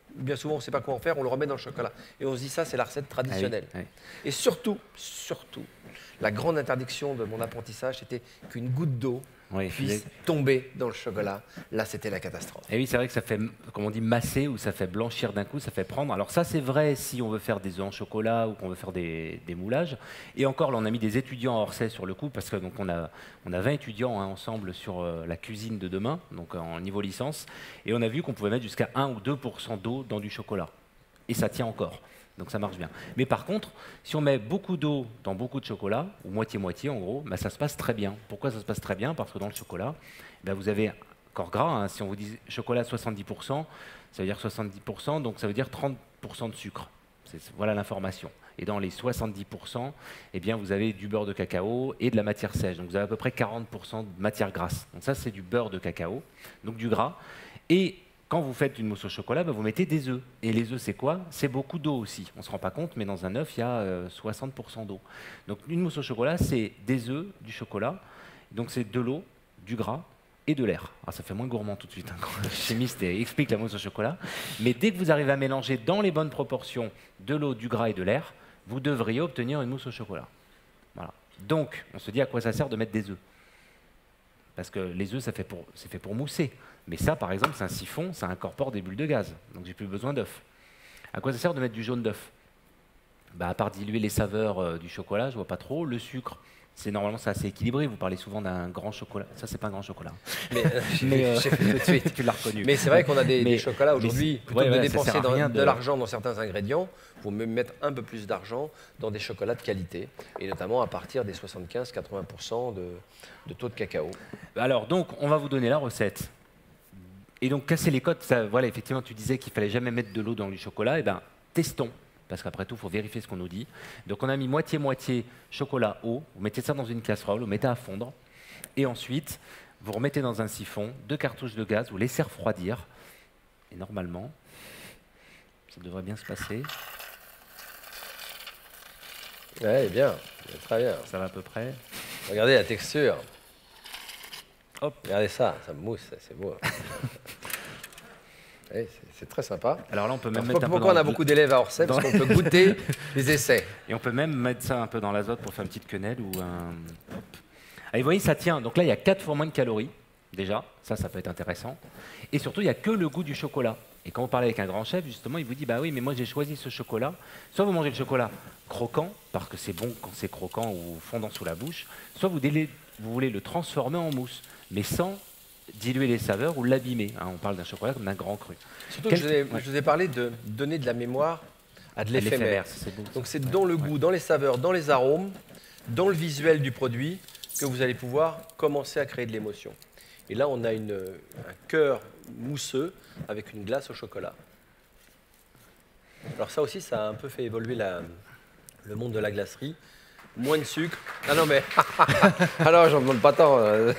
bien souvent, on ne sait pas quoi en faire, on le remet dans le chocolat. Et on se dit, ça, c'est la recette traditionnelle.
Ah oui, oui.
Et surtout, surtout, la grande interdiction de mon apprentissage, c'était qu'une goutte d'eau
Oui,
puisse tomber dans le chocolat. Là, c'était la catastrophe.
Et oui, c'est vrai que ça fait, comme on dit, masser ou ça fait blanchir d'un coup, ça fait prendre. Alors ça, c'est vrai si on veut faire des œufs en chocolat ou qu'on veut faire des, des moulages. Et encore, là, on a mis des étudiants à Orsay sur le coup parce que donc on a, on a vingt étudiants hein, ensemble sur euh, la cuisine de demain, donc en niveau licence. Et on a vu qu'on pouvait mettre jusqu'à un ou deux pour cent d'eau dans du chocolat. Et ça tient encore. Donc ça marche bien. Mais par contre, si on met beaucoup d'eau dans beaucoup de chocolat, ou moitié-moitié en gros, bah, ça se passe très bien. Pourquoi ça se passe très bien? Parce que dans le chocolat, bah, vous avez corps gras. Hein, si on vous dit chocolat soixante-dix pour cent, ça veut dire soixante-dix pour cent, donc ça veut dire trente pour cent de sucre. Voilà l'information. Et dans les soixante-dix pour cent, eh bien, vous avez du beurre de cacao et de la matière sèche. Donc vous avez à peu près quarante pour cent de matière grasse. Donc ça, c'est du beurre de cacao, donc du gras. Et quand vous faites une mousse au chocolat, bah, vous mettez des œufs. Et les œufs, c'est quoi? C'est beaucoup d'eau aussi. On ne se rend pas compte, mais dans un œuf, il y a euh, soixante pour cent d'eau. Donc une mousse au chocolat, c'est des œufs, du chocolat. Donc c'est de l'eau, du gras et de l'air. Alors ça fait moins gourmand tout de suite hein, quand le chimiste explique la mousse au chocolat. Mais dès que vous arrivez à mélanger dans les bonnes proportions de l'eau, du gras et de l'air, vous devriez obtenir une mousse au chocolat. Voilà. Donc, on se dit à quoi ça sert de mettre des œufs? Parce que les œufs, c'est fait pour, c'est fait pour mousser. Mais ça, par exemple, c'est un siphon, ça incorpore des bulles de gaz. Donc, j'ai plus besoin d'œufs. À quoi ça sert de mettre du jaune d'œuf? Bah, à part diluer les saveurs euh, du chocolat, je vois pas trop. Le sucre, c'est normalement c'est assez équilibré. Vous parlez souvent d'un grand chocolat. Ça, c'est pas un grand chocolat.
Mais, euh,
mais euh,
j'ai fait tout de suite.
tu l'as reconnu.
Mais c'est vrai qu'on a des,
Mais-
des chocolats aujourd'hui. Plutôt
ouais,
que de
ouais, ça
dépenser
sert à
dans-
rien
de,
de-
l'argent dans certains ingrédients, il faut même mettre un peu plus d'argent dans des chocolats de qualité. Et notamment à partir des soixante-quinze à quatre-vingts pour cent de, de taux de cacao.
Alors, donc, on va vous donner la recette. Et donc, casser les codes, ça, voilà, effectivement, tu disais qu'il fallait jamais mettre de l'eau dans du chocolat. Eh bien, testons. Parce qu'après tout, il faut vérifier ce qu'on nous dit. Donc, on a mis moitié-moitié chocolat eau. Vous mettez ça dans une casserole, vous mettez à fondre. Et ensuite, vous remettez dans un siphon deux cartouches de gaz, vous laissez refroidir. Et normalement, ça devrait bien se passer.
Ouais, bien, très bien.
Ça va à peu près.
Regardez la texture.
Hop.
Regardez ça, ça mousse, c'est beau. Ouais, c'est- c'est très sympa.
Alors là, on peut même
Alors,
mettre un peu
pourquoi on
dans
a
le-
beaucoup d'élèves à Orsay? Parce
dans-
qu'on peut goûter les essais.
Et on peut même mettre ça un peu dans l'azote pour faire une petite quenelle ou un... Hop. Ah, et vous voyez, ça tient. Donc là, il y a quatre fois moins de calories, déjà. Ça, ça peut être intéressant. Et surtout, il n'y a que le goût du chocolat. Et quand vous parlez avec un grand chef, justement, il vous dit, bah oui, mais moi, j'ai choisi ce chocolat. Soit vous mangez le chocolat croquant, parce que c'est bon quand c'est croquant ou fondant sous la bouche, soit vous, délai- vous voulez le transformer en mousse, mais sans diluer les saveurs ou l'abîmer. Hein, on parle d'un chocolat comme d'un grand cru.
Surtout
Quel-
que je vous, ai,
ouais.
je vous ai parlé de donner de la mémoire à de l'éphémère.
L'éphémère, c'est beau.
Donc c'est dans le goût, dans les saveurs, dans les arômes, dans le visuel du produit que vous allez pouvoir commencer à créer de l'émotion. Et là, on a une, un cœur mousseux avec une glace au chocolat. Alors ça aussi, ça a un peu fait évoluer la- le monde de la glacerie. Moins de sucre. Ah non mais, alors j'en demande pas tant. euh.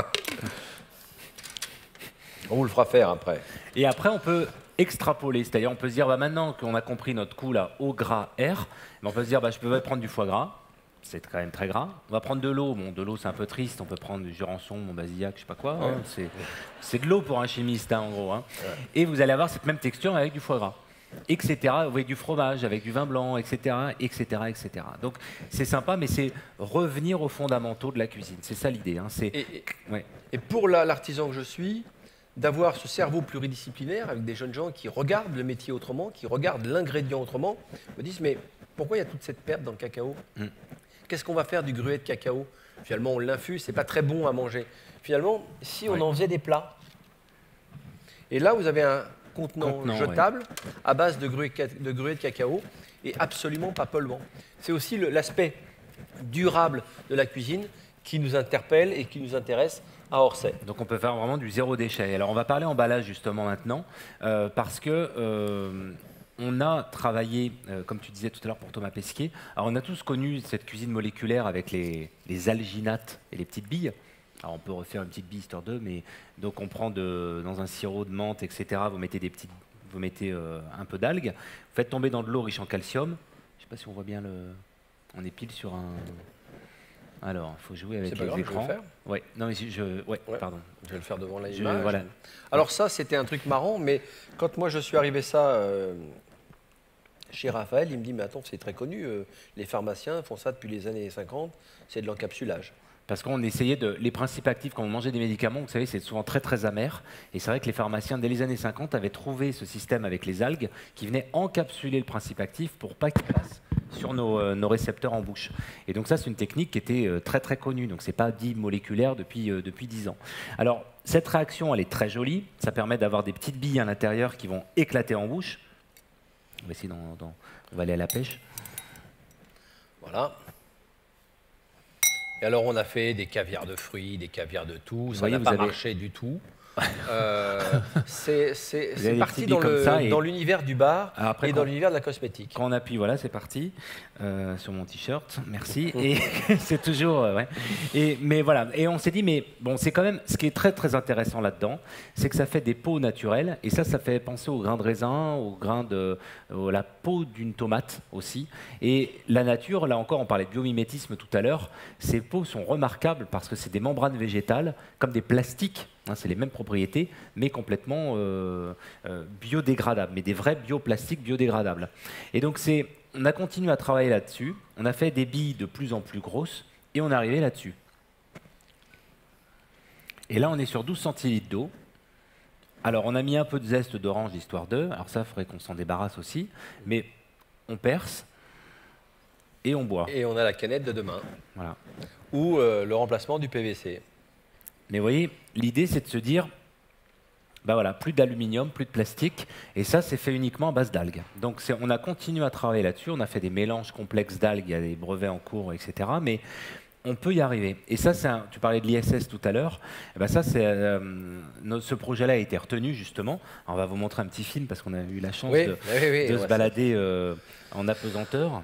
On vous le fera faire après.
Et après, on peut extrapoler, c'est-à-dire on peut se dire, bah, maintenant qu'on a compris notre coup là, au gras R, bah, on peut se dire, bah, je peux prendre du foie gras, c'est quand même très gras. On va prendre de l'eau, bon, de l'eau c'est un peu triste, on peut prendre du jurançon, mon basillac, je sais pas quoi. Hein, c'est- c'est de l'eau pour un chimiste, hein, en gros. Hein. Et vous allez avoir cette même texture avec du foie gras, et cetera. Avec du fromage, avec du vin blanc, et cetera, et cetera, et cetera. Donc c'est sympa, mais c'est revenir aux fondamentaux de la cuisine. C'est ça l'idée. Hein. C'est
Et, et-
ouais.
et pour la- l'artisan que je suis, d'avoir ce cerveau pluridisciplinaire avec des jeunes gens qui regardent le métier autrement, qui regardent l'ingrédient autrement, me disent mais pourquoi il y a toute cette perte dans le cacao?
Mm.
Qu'est-ce qu'on va faire du gruet de cacao? Finalement, on l'infuse, c'est pas très bon à manger. Finalement, si on
Ouais.
en faisait des plats, et là vous avez un contenant,
Contenant,
jetable à base de gruet, de gruet de cacao et absolument pas polluant. C'est aussi le- l'aspect durable de la cuisine qui nous interpelle et qui nous intéresse à Orsay.
Donc on peut faire vraiment du zéro déchet. Alors on va parler emballage justement maintenant, euh, parce que euh, on a travaillé, euh, comme tu disais tout à l'heure pour Thomas Pesquet, alors on a tous connu cette cuisine moléculaire avec les, les alginates et les petites billes. Alors on peut refaire une petite bille histoire d'eux, mais donc on prend de, dans un sirop de menthe, et cetera. Vous mettez des petites, vous mettez euh, un peu d'algues, vous faites tomber dans de l'eau riche en calcium. Je ne sais pas si on voit bien le, on est pile sur un. Alors, il faut jouer avec
C'est pas
les
grave, je vais
écrans.
le faire.
Ouais, non, mais je, je- ouais,
Ouais.
pardon.
Je vais le faire devant
Je-
l'image.
voilà.
Alors ça, c'était un truc marrant, mais quand moi je suis arrivé ça euh, chez Raphaël, il me dit, mais attends, c'est très connu, euh, les pharmaciens font ça depuis les années cinquante, c'est de l'encapsulage.
Parce qu'on essayait de. Les principes actifs, quand on mangeait des médicaments, vous savez, c'est souvent très très amer. Et c'est vrai que les pharmaciens, dès les années cinquante, avaient trouvé ce système avec les algues qui venait encapsuler le principe actif pour pas qu'il passe sur nos, euh, nos récepteurs en bouche. Et donc ça, c'est une technique qui était euh, très très connue. Donc c'est pas dit moléculaire depuis, euh, depuis dix ans. Alors, cette réaction, elle est très jolie. Ça permet d'avoir des petites billes à l'intérieur qui vont éclater en bouche. On va essayer d'en- d'en- on va aller à la pêche.
Voilà. Et alors on a fait des caviars de fruits, des caviars de tout, ça
voyez,
n'a
vous
pas
avez-
marché du tout. Euh, c'est c'est-
Vous
c'est
avez des
parti
petits
dans
billes comme
le-
ça et-
dans l'univers du bar
Alors après,
et
quand-
dans l'univers de la cosmétique.
Quand on appuie, voilà, c'est parti euh, sur mon t-shirt, merci. Et c'est toujours, euh, ouais. Et mais voilà, et on s'est dit, mais bon, c'est quand même ce qui est très très intéressant là-dedans, c'est que ça fait des peaux naturelles, et ça, ça fait penser au grain de raisin, au grain de, à la peau d'une tomate aussi. Et la nature, là encore, on parlait de biomimétisme tout à l'heure. Ces peaux sont remarquables parce que c'est des membranes végétales, comme des plastiques. Hein, c'est les mêmes propriétés, mais complètement euh, euh, biodégradables, mais des vrais bioplastiques biodégradables. Et donc, c'est, on a continué à travailler là-dessus, on a fait des billes de plus en plus grosses, et on est arrivé là-dessus. Et là, on est sur douze centilitres d'eau. Alors, on a mis un peu de zeste d'orange, histoire d'eux. Alors ça, il faudrait qu'on s'en débarrasse aussi. Mais on perce, et on boit.
Et on a la canette de demain,
Voilà.
ou euh, le remplacement du P V C.
Mais vous voyez, l'idée, c'est de se dire, bah voilà, plus d'aluminium, plus de plastique, et ça, c'est fait uniquement à base d'algues. Donc, c'est- on a continué à travailler là-dessus, on a fait des mélanges complexes d'algues, il y a des brevets en cours, et cetera. Mais on peut y arriver. Et ça, c'est un- tu parlais de l'I S S tout à l'heure, eh ben ça, c'est, euh, no- ce projet-là a été retenu, justement. Alors, on va vous montrer un petit film, parce qu'on a eu la chance
Oui,
de,
oui, oui,
de
on
se
va-
balader euh, en apesanteur.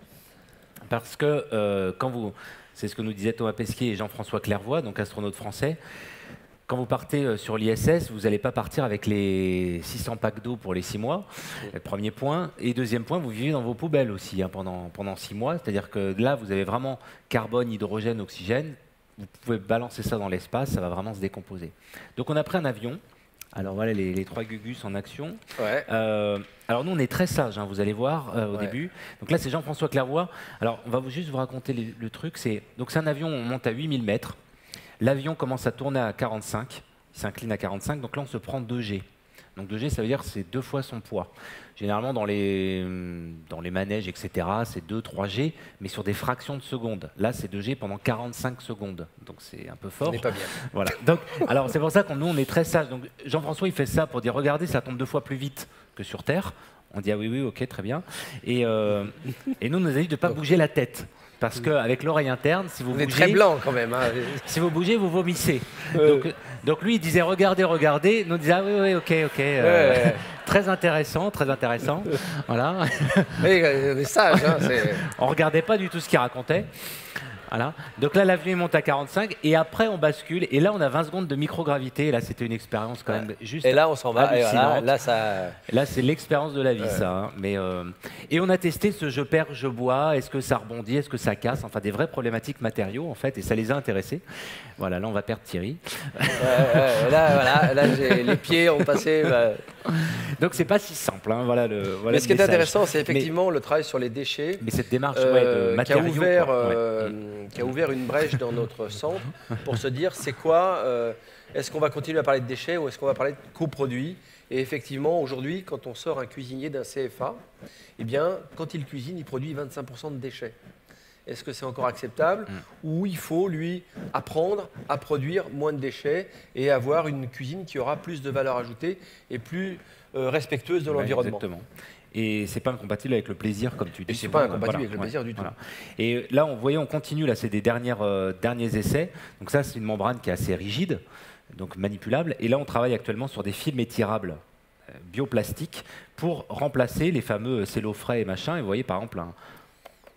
Parce que euh, quand vous, c'est ce que nous disaient Thomas Pesquet et Jean-François Clairvoy, donc astronautes français, quand vous partez euh, sur l'I S S, vous n'allez pas partir avec les six cents packs d'eau pour les six mois, le premier point. Et deuxième point, vous vivez dans vos poubelles aussi hein, pendant, pendant six mois. C'est-à-dire que là, vous avez vraiment carbone, hydrogène, oxygène. Vous pouvez balancer ça dans l'espace, ça va vraiment se décomposer. Donc on a pris un avion. Alors voilà les, les trois Gugus en action.
Ouais.
Euh, alors nous on est très sages, hein, vous allez voir euh, au
Ouais.
début. Donc là c'est Jean-François Clairvoy. Alors on va vous, juste vous raconter le, le truc. C'est donc c'est un avion, on monte à huit mille mètres. L'avion commence à tourner à quarante-cinq. Il s'incline à quarante-cinq. Donc là on se prend deux G. Donc deux G ça veut dire que c'est deux fois son poids. Généralement dans les, dans les manèges et cetera c'est deux trois G, mais sur des fractions de secondes. Là c'est deux G pendant quarante-cinq secondes. Donc c'est un peu fort.
On n'est pas bien.
Voilà. Donc, alors c'est pour ça que nous on est très sages. Donc Jean-François il fait ça pour dire regardez ça tombe deux fois plus vite que sur Terre. On dit ah oui oui ok très bien. Et, euh, et nous on nous a dit de ne pas bouger la tête parce qu'avec l'oreille interne si vous
On est
bougez
très blanc quand même. hein.
si vous bougez vous vomissez.
Euh.
Donc, donc lui il disait regardez regardez. Nous on disait ah oui oui ok ok. euh,
Ouais.
Très intéressant très intéressant. Voilà.
Oui, on est sage. Hein, c'est-
On regardait pas du tout ce qu'il racontait. Voilà. Donc là, l'avion il monte à quarante-cinq et après on bascule et là on a vingt secondes de microgravité. Et là, c'était une expérience quand même juste.
Et là, on s'en va. Et voilà,
hallucinante.
là, ça.
Là, c'est l'expérience de la vie,
Ouais.
ça. hein. Mais euh, et on a testé ce je perds, je bois. Est-ce que ça rebondit, est-ce que ça casse. Enfin, des vraies problématiques matériaux en fait, et ça les a intéressés. Voilà, là on va perdre Thierry.
Ouais, ouais, là, voilà, là, j'ai- les pieds ont passé. bah.
Donc c'est pas si simple. hein. Voilà le. Voilà
Mais
le
ce qui est
message.
intéressant, c'est effectivement le travail sur les déchets.
Mais cette démarche
euh,
ouais, de
qui, a
matériaux.
ouvert,
quoi. Ouais.
euh, qui a ouvert une brèche dans notre centre pour se dire c'est quoi, euh, est-ce qu'on va continuer à parler de déchets ou est-ce qu'on va parler de coproduits. Et effectivement, aujourd'hui, quand on sort un cuisinier d'un C F A, eh bien, quand il cuisine, il produit vingt-cinq pour cent de déchets. Est-ce que c'est encore acceptable
Mm.
ou il faut, lui, apprendre à produire moins de déchets et avoir une cuisine qui aura plus de valeur ajoutée et plus euh, respectueuse de
Ouais,
l'environnement.
Exactement. Et c'est pas incompatible avec le plaisir, comme tu dis.
Et c'est
souvent.
pas incompatible
Voilà,
avec le
ouais,
plaisir du tout.
voilà. Et là, on voyait, on continue. Là, c'est des dernières, euh, derniers essais. Donc ça, c'est une membrane qui est assez rigide, donc manipulable. Et là, on travaille actuellement sur des films étirables euh, bioplastiques pour remplacer les fameux cello frais et machin. Et vous voyez, par exemple, un,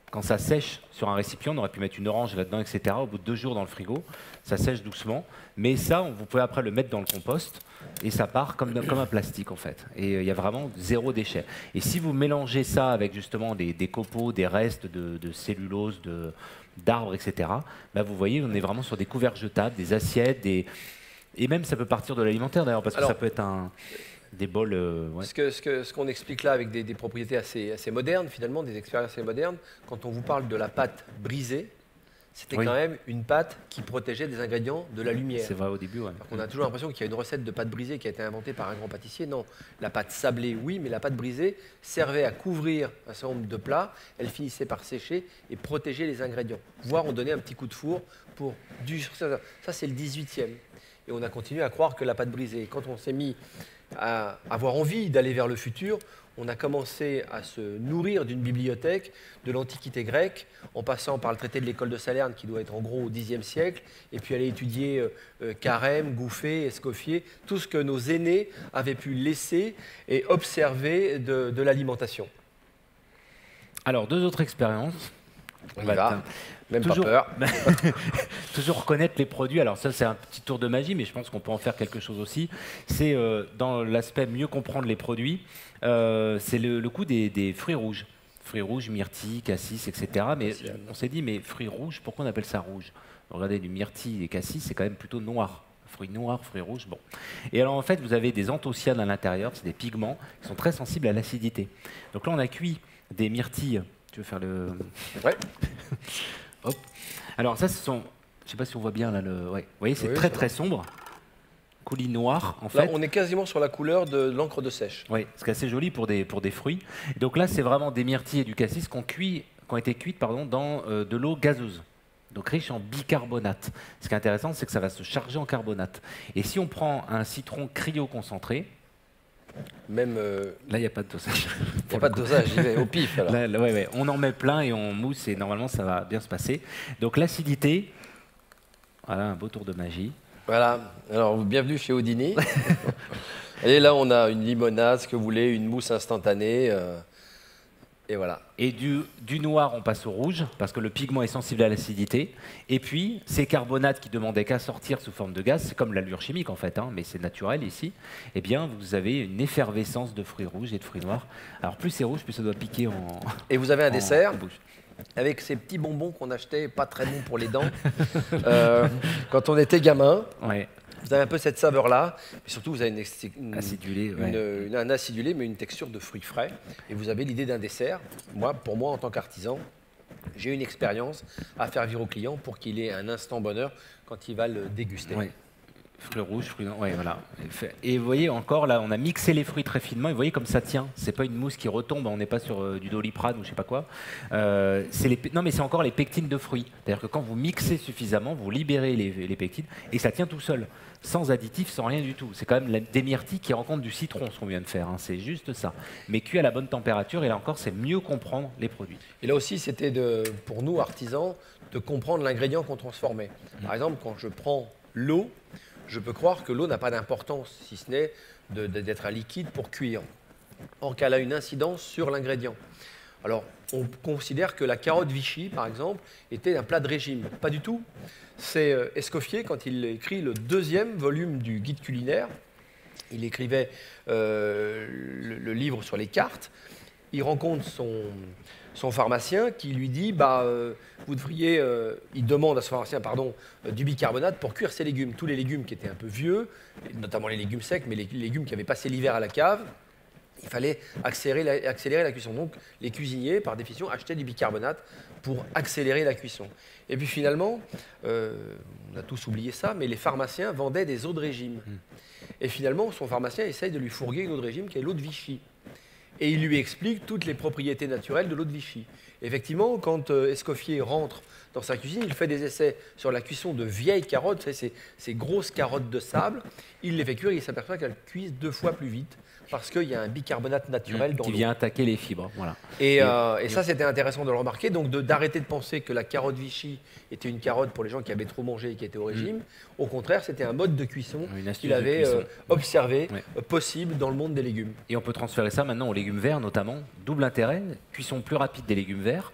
quand ça sèche sur un récipient, on aurait pu mettre une orange là-dedans, et cetera. Au bout de deux jours dans le frigo, ça sèche doucement. Mais ça, vous pouvez après le mettre dans le compost et ça part comme, comme un plastique en fait. Et il euh, y a vraiment zéro déchet. Et si vous mélangez ça avec justement des, des copeaux, des restes de, de cellulose, de, d'arbres, et cetera, bah, vous voyez, on est vraiment sur des couverts jetables, des assiettes, des... et même ça peut partir de l'alimentaire d'ailleurs, parce que Alors, ça peut être un... des bols. Euh, ouais.
Ce qu'on ce que, ce qu'on explique là avec des, des propriétés assez, assez modernes, finalement, des expériences assez modernes, quand on vous parle de la pâte brisée, c'était oui. quand même une pâte qui protégeait des ingrédients de la lumière.
C'est vrai au début, ouais.
On a toujours l'impression qu'il y a une recette de pâte brisée qui a été inventée par un grand pâtissier. Non, la pâte sablée, oui, mais la pâte brisée servait à couvrir un certain nombre de plats. Elle finissait par sécher et protéger les ingrédients. Voire on donnait un petit coup de four pour du... Ça, ça c'est le dix-huitième. Et on a continué à croire que la pâte brisée. Quand on s'est mis à avoir envie d'aller vers le futur, on a commencé à se nourrir d'une bibliothèque de l'Antiquité grecque, en passant par le traité de l'école de Salerne, qui doit être en gros au dixième siècle, et puis aller étudier euh, Carême, Gouffé, Escoffier, tout ce que nos aînés avaient pu laisser et observer de, de l'alimentation.
Alors, deux autres expériences.
On y va. Même toujours, pas peur.
Toujours reconnaître les produits. Alors ça, c'est un petit tour de magie, mais je pense qu'on peut en faire quelque chose aussi. C'est euh, dans l'aspect mieux comprendre les produits, euh, c'est le, le coup des, des fruits rouges. Fruits rouges, myrtilles, cassis, et cetera. Mais on s'est dit, mais fruits rouges, pourquoi on appelle ça rouge? Regardez, du myrtille et cassis, c'est quand même plutôt noir. Fruits noirs, fruits rouges, bon. Et alors en fait, vous avez des anthocyanes à l'intérieur, c'est des pigments qui sont très sensibles à l'acidité. Donc là, on a cuit des myrtilles. Tu veux faire le...
Ouais.
Hop. Alors ça, ce sont... Je ne sais pas si on voit bien là le... Ouais. Vous voyez, c'est oui, très très sombre. Coulis noir, en fait.
Là, on est quasiment sur la couleur de l'encre de sèche.
Oui, c'est assez joli pour des, pour des fruits. Et donc là, c'est vraiment des myrtilles et du cassis qui ont, cuit, qui ont été cuites pardon, dans euh, de l'eau gazeuse. Donc riche en bicarbonate. Ce qui est intéressant, c'est que ça va se charger en carbonate. Et si on prend un citron cryoconcentré,
même euh...
là, il n'y a pas de dosage.
Il n'y a pas de dosage, j'y vais au pif. Alors.
Là, là, ouais, ouais. On en met plein et on mousse et normalement, ça va bien se passer. Donc l'acidité, voilà un beau tour de magie.
Voilà, alors bienvenue chez Houdini. Et là, on a une limonade, ce que vous voulez, une mousse instantanée. Euh... Et voilà.
Et du, du noir, on passe au rouge, parce que le pigment est sensible à l'acidité. Et puis, ces carbonates qui demandaient qu'à sortir sous forme de gaz, c'est comme l'allure chimique en fait, hein, mais c'est naturel ici, eh bien, vous avez une effervescence de fruits rouges et de fruits noirs. Alors, plus c'est rouge, plus ça doit piquer en...
Et vous avez un
en,
dessert
en bouche.
Avec ces petits bonbons qu'on achetait, pas très bons pour les dents, euh, quand on était gamin.
Ouais.
Vous avez un peu cette saveur-là, et surtout vous avez une, une,
acidulé, ouais.
une, une, un acidulé, mais une texture de fruits frais. Et vous avez l'idée d'un dessert. Moi, pour moi, en tant qu'artisan, j'ai une expérience à faire vivre au client pour qu'il ait un instant bonheur quand il va le déguster.
Ouais. Fruits rouges, fruits noirs, ouais, voilà. Et vous voyez encore là, on a mixé les fruits très finement. Et vous voyez comme ça tient. C'est pas une mousse qui retombe. On n'est pas sur euh, du Doliprane ou je sais pas quoi. Euh, les, non, mais c'est encore les pectines de fruits. C'est-à-dire que quand vous mixez suffisamment, vous libérez les, les pectines et ça tient tout seul, sans additifs, sans rien du tout. C'est quand même la, des myrtilles qui rencontrent du citron, ce qu'on vient de faire. Hein. C'est juste ça. Mais cuit à la bonne température. Et là encore, c'est mieux comprendre les produits.
Et là aussi, c'était pour nous artisans de comprendre l'ingrédient qu'on transformait. Par exemple, quand je prends l'eau, je peux croire que l'eau n'a pas d'importance, si ce n'est d'être un liquide pour cuire. Or qu'elle a une incidence sur l'ingrédient. Alors, on considère que la carotte Vichy, par exemple, était un plat de régime. Pas du tout. C'est euh, Escoffier, quand il écrit le deuxième volume du guide culinaire, il écrivait euh, le, le livre sur les cartes, il rencontre son... son pharmacien qui lui dit bah, euh, vous devriez, euh, il demande à son pharmacien pardon, euh, du bicarbonate pour cuire ses légumes. Tous les légumes qui étaient un peu vieux, notamment les légumes secs, mais les légumes qui avaient passé l'hiver à la cave, il fallait accélérer la, accélérer la cuisson. Donc les cuisiniers, par définition, achetaient du bicarbonate pour accélérer la cuisson. Et puis finalement, euh, on a tous oublié ça, mais les pharmaciens vendaient des eaux de régime. Mmh. Et finalement, son pharmacien essaye de lui fourguer une eau de régime qui est l'eau de Vichy. Et il lui explique toutes les propriétés naturelles de l'eau de Vichy. Effectivement, quand euh, Escoffier rentre dans sa cuisine, il fait des essais sur la cuisson de vieilles carottes, ces, ces grosses carottes de sable. Il les fait cuire et il s'aperçoit qu'elles cuisent deux fois plus vite parce qu'il y a un bicarbonate naturel mmh, dans l'eau.
Qui vient attaquer les fibres. Voilà.
Et, et, euh, et ça, c'était intéressant de le remarquer. Donc, d'arrêter de, de penser que la carotte Vichy était une carotte pour les gens qui avaient trop mangé et qui étaient au régime. Mmh. Au contraire, c'était un mode de cuisson qu'il avait euh, observé, ouais. euh, possible dans le monde des légumes.
Et on peut transférer ça maintenant aux légumes verts, notamment. Double intérêt, cuisson plus rapide des légumes verts.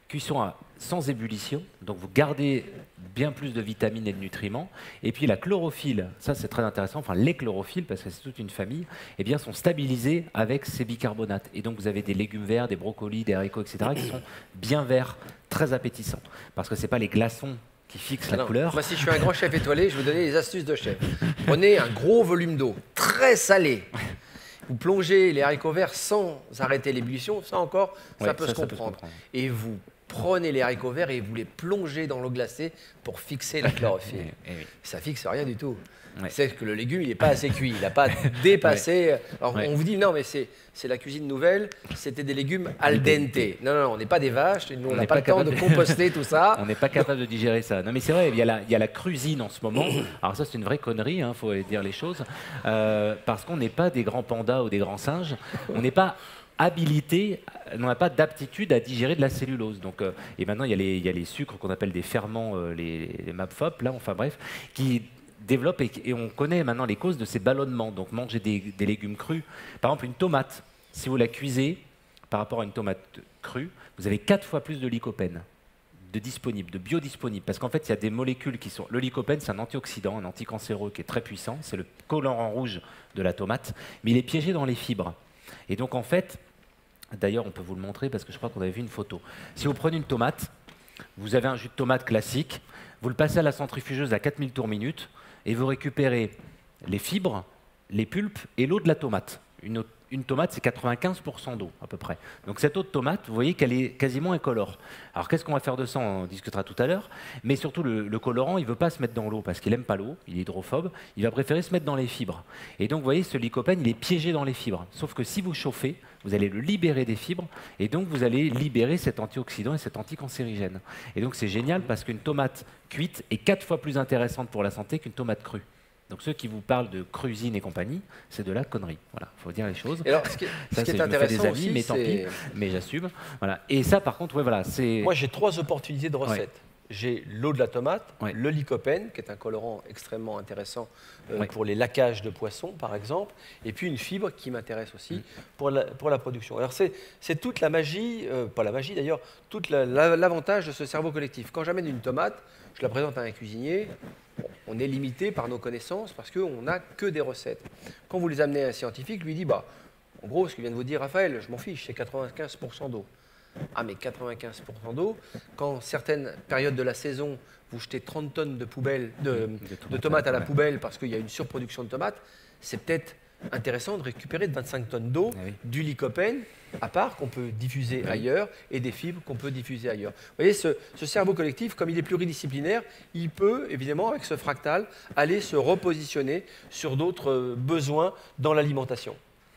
cuisson à, sans ébullition, donc vous gardez bien plus de vitamines et de nutriments. Et puis la chlorophylle, ça c'est très intéressant, enfin les chlorophylles, parce que c'est toute une famille, eh bien, sont stabilisés avec ces bicarbonates. Et donc vous avez des légumes verts, des brocolis, des haricots, et cetera, qui sont bien verts, très appétissants. Parce que ce n'est pas les glaçons qui fixent
ah
la
non.
couleur.
Moi, si je suis un grand chef étoilé, je vais vous donner les astuces de chef. Prenez un gros volume d'eau, très salé. Vous plongez les haricots verts sans arrêter l'ébullition, ça encore, ça,
Ouais,
peut,
ça,
se
ça peut se
comprendre.
comprendre.
Et vous prenez les haricots verts et vous les plongez dans l'eau glacée pour fixer la chlorophylle.
Eh oui.
Ça fixe rien du tout.
Ouais.
C'est que le légume, il n'est pas assez cuit, il n'a pas dépassé. Alors
Ouais.
on vous dit, non, mais c'est la cuisine nouvelle, c'était des légumes al dente. Non, non, on n'est pas des vaches, nous, on
On
n'a
n'est
pas,
pas
le temps de
capable de-
composter tout ça.
On n'est pas capable de digérer ça. Non, mais c'est vrai, il y a la, il y a la crusine en ce moment. Alors ça, c'est une vraie connerie, il faut dire les choses. Euh, parce qu'on n'est pas des grands pandas ou des grands singes. On n'est pas habilité, on n'a pas d'aptitude à digérer de la cellulose. Donc, euh, et maintenant, il y, a les, il y a les sucres qu'on appelle des ferments, euh, les, les MAPFOP, là, enfin bref, qui développent, et, et on connaît maintenant les causes de ces ballonnements. Donc manger des, des légumes crus. Par exemple, une tomate, si vous la cuisez par rapport à une tomate crue, vous avez quatre fois plus de lycopène de disponible, de biodisponible, parce qu'en fait, il y a des molécules qui sont... Le lycopène, c'est un antioxydant, un anticancéreux qui est très puissant, c'est le colorant rouge de la tomate, mais il est piégé dans les fibres. Et donc, en fait, d'ailleurs, on peut vous le montrer, parce que je crois qu'on avait vu une photo. Si vous prenez une tomate, vous avez un jus de tomate classique, vous le passez à la centrifugeuse à quatre mille tours minute, et vous récupérez les fibres, les pulpes et l'eau de la tomate. Une, une tomate, c'est quatre-vingt-quinze pour cent d'eau, à peu près. Donc cette eau de tomate, vous voyez qu'elle est quasiment incolore. Alors qu'est-ce qu'on va faire de ça? On en discutera tout à l'heure. Mais surtout, le, le colorant, il ne veut pas se mettre dans l'eau parce qu'il n'aime pas l'eau, il est hydrophobe. Il va préférer se mettre dans les fibres. Et donc, vous voyez, ce lycopène, il est piégé dans les fibres. Sauf que si vous chauffez, vous allez le libérer des fibres. Et donc, vous allez libérer cet antioxydant et cet anticancérigène. Et donc, c'est génial parce qu'une tomate cuite est quatre fois plus intéressante pour la santé qu'une tomate crue. Donc ceux qui vous parlent de crusine et compagnie, c'est de la connerie. Voilà, faut dire les choses.
Et alors, ce qui est,
Ça,
ce qui est
je me fais des
intéressant
amis,
aussi,
mais tant pis,
c'est...
mais j'assume. Voilà. Et ça, par contre, ouais, voilà, c'est.
Moi, j'ai trois opportunités de recettes. J'ai l'eau de la tomate,
Ouais.
le lycopène, qui est un colorant extrêmement intéressant euh,
Ouais.
pour les laquages de poissons, par exemple, et puis une fibre qui m'intéresse aussi
Mm.
pour, la, pour la production. Alors, c'est c'est toute la magie, euh, pas la magie d'ailleurs, tout l'avantage de ce cerveau collectif. Quand j'amène une tomate, je la présente à un cuisinier, bon, on est limité par nos connaissances parce qu'on n'a que des recettes. Quand vous les amenez à un scientifique, lui dit, bah, en gros, ce que vient de vous dire Raphaël, je m'en fiche, c'est quatre-vingt-quinze pour cent d'eau. Ah, mais quatre-vingt-quinze pour cent d'eau, quand certaines périodes de la saison, vous jetez trente tonnes de, poubelles, de,
De
de
tomates,
tomates à la
ouais.
poubelle parce qu'il y a une surproduction de tomates, c'est peut-être intéressant de récupérer de vingt-cinq tonnes d'eau,
Ah oui.
du lycopène, à part qu'on peut diffuser
Oui.
ailleurs, et des fibres qu'on peut diffuser ailleurs. Vous voyez, ce, ce cerveau collectif, comme il est pluridisciplinaire, il peut, évidemment, avec ce fractal, aller se repositionner sur d'autres euh, besoins dans l'alimentation.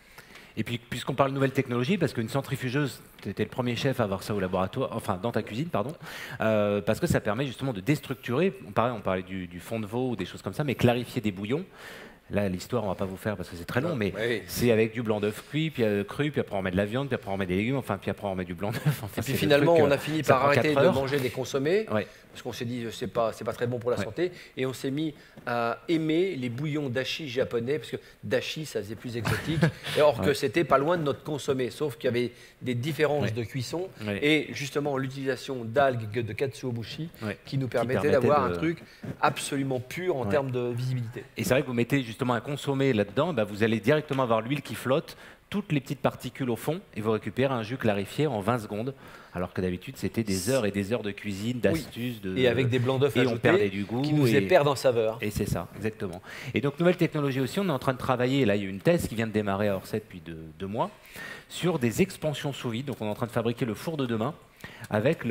Et puis, puisqu'on parle de nouvelles technologies, parce qu'une centrifugeuse, tu étais le premier chef à avoir ça au laboratoire, enfin dans ta cuisine, pardon, euh, parce que ça permet justement de déstructurer, on parlait, on parlait du, du fond de veau ou des choses comme ça, mais clarifier des bouillons. Là, l'histoire, on ne va pas vous faire parce que c'est très long,
Non,
mais
oui.
c'est avec du blanc d'œuf cuit, puis euh, cru, puis après on met de la viande, puis après on met des légumes, enfin, puis après on met du blanc d'œuf. Enfin,
Et puis
c'est
finalement,
le truc,
on
euh,
a fini
ça
par
prend
arrêter
quatre
de
heures.
manger des consommés,
Ouais.
parce qu'on s'est dit, c'est pas, c'est pas très bon pour la
Ouais.
santé, et on s'est mis à aimer les bouillons dashi japonais, parce que dashi, ça faisait plus exotique, et or que
Ouais.
c'était pas loin de notre consommé, sauf qu'il y avait des différences
Ouais.
de cuisson,
Ouais.
et justement l'utilisation d'algues de katsuobushi,
Ouais.
qui nous permettait
permettait
d'avoir
de-
un truc absolument pur en
Ouais.
termes de visibilité.
Et c'est vrai que vous mettez justement un consommé là-dedans, bah, vous allez directement avoir l'huile qui flotte, toutes les petites particules au fond, et vous récupérez un jus clarifié en vingt secondes, alors que d'habitude c'était des heures et des heures de cuisine, d'astuces, de...
Et avec des blancs d'œufs
et on perdait
ajoutés,
du goût.
qui nous
et...
perdent en saveur.
Et c'est ça, exactement. Et donc, nouvelle technologie aussi, on est en train de travailler, là il y a une thèse qui vient de démarrer à Orsay depuis deux, deux mois, sur des expansions sous vide. Donc on est en train de fabriquer le four de demain avec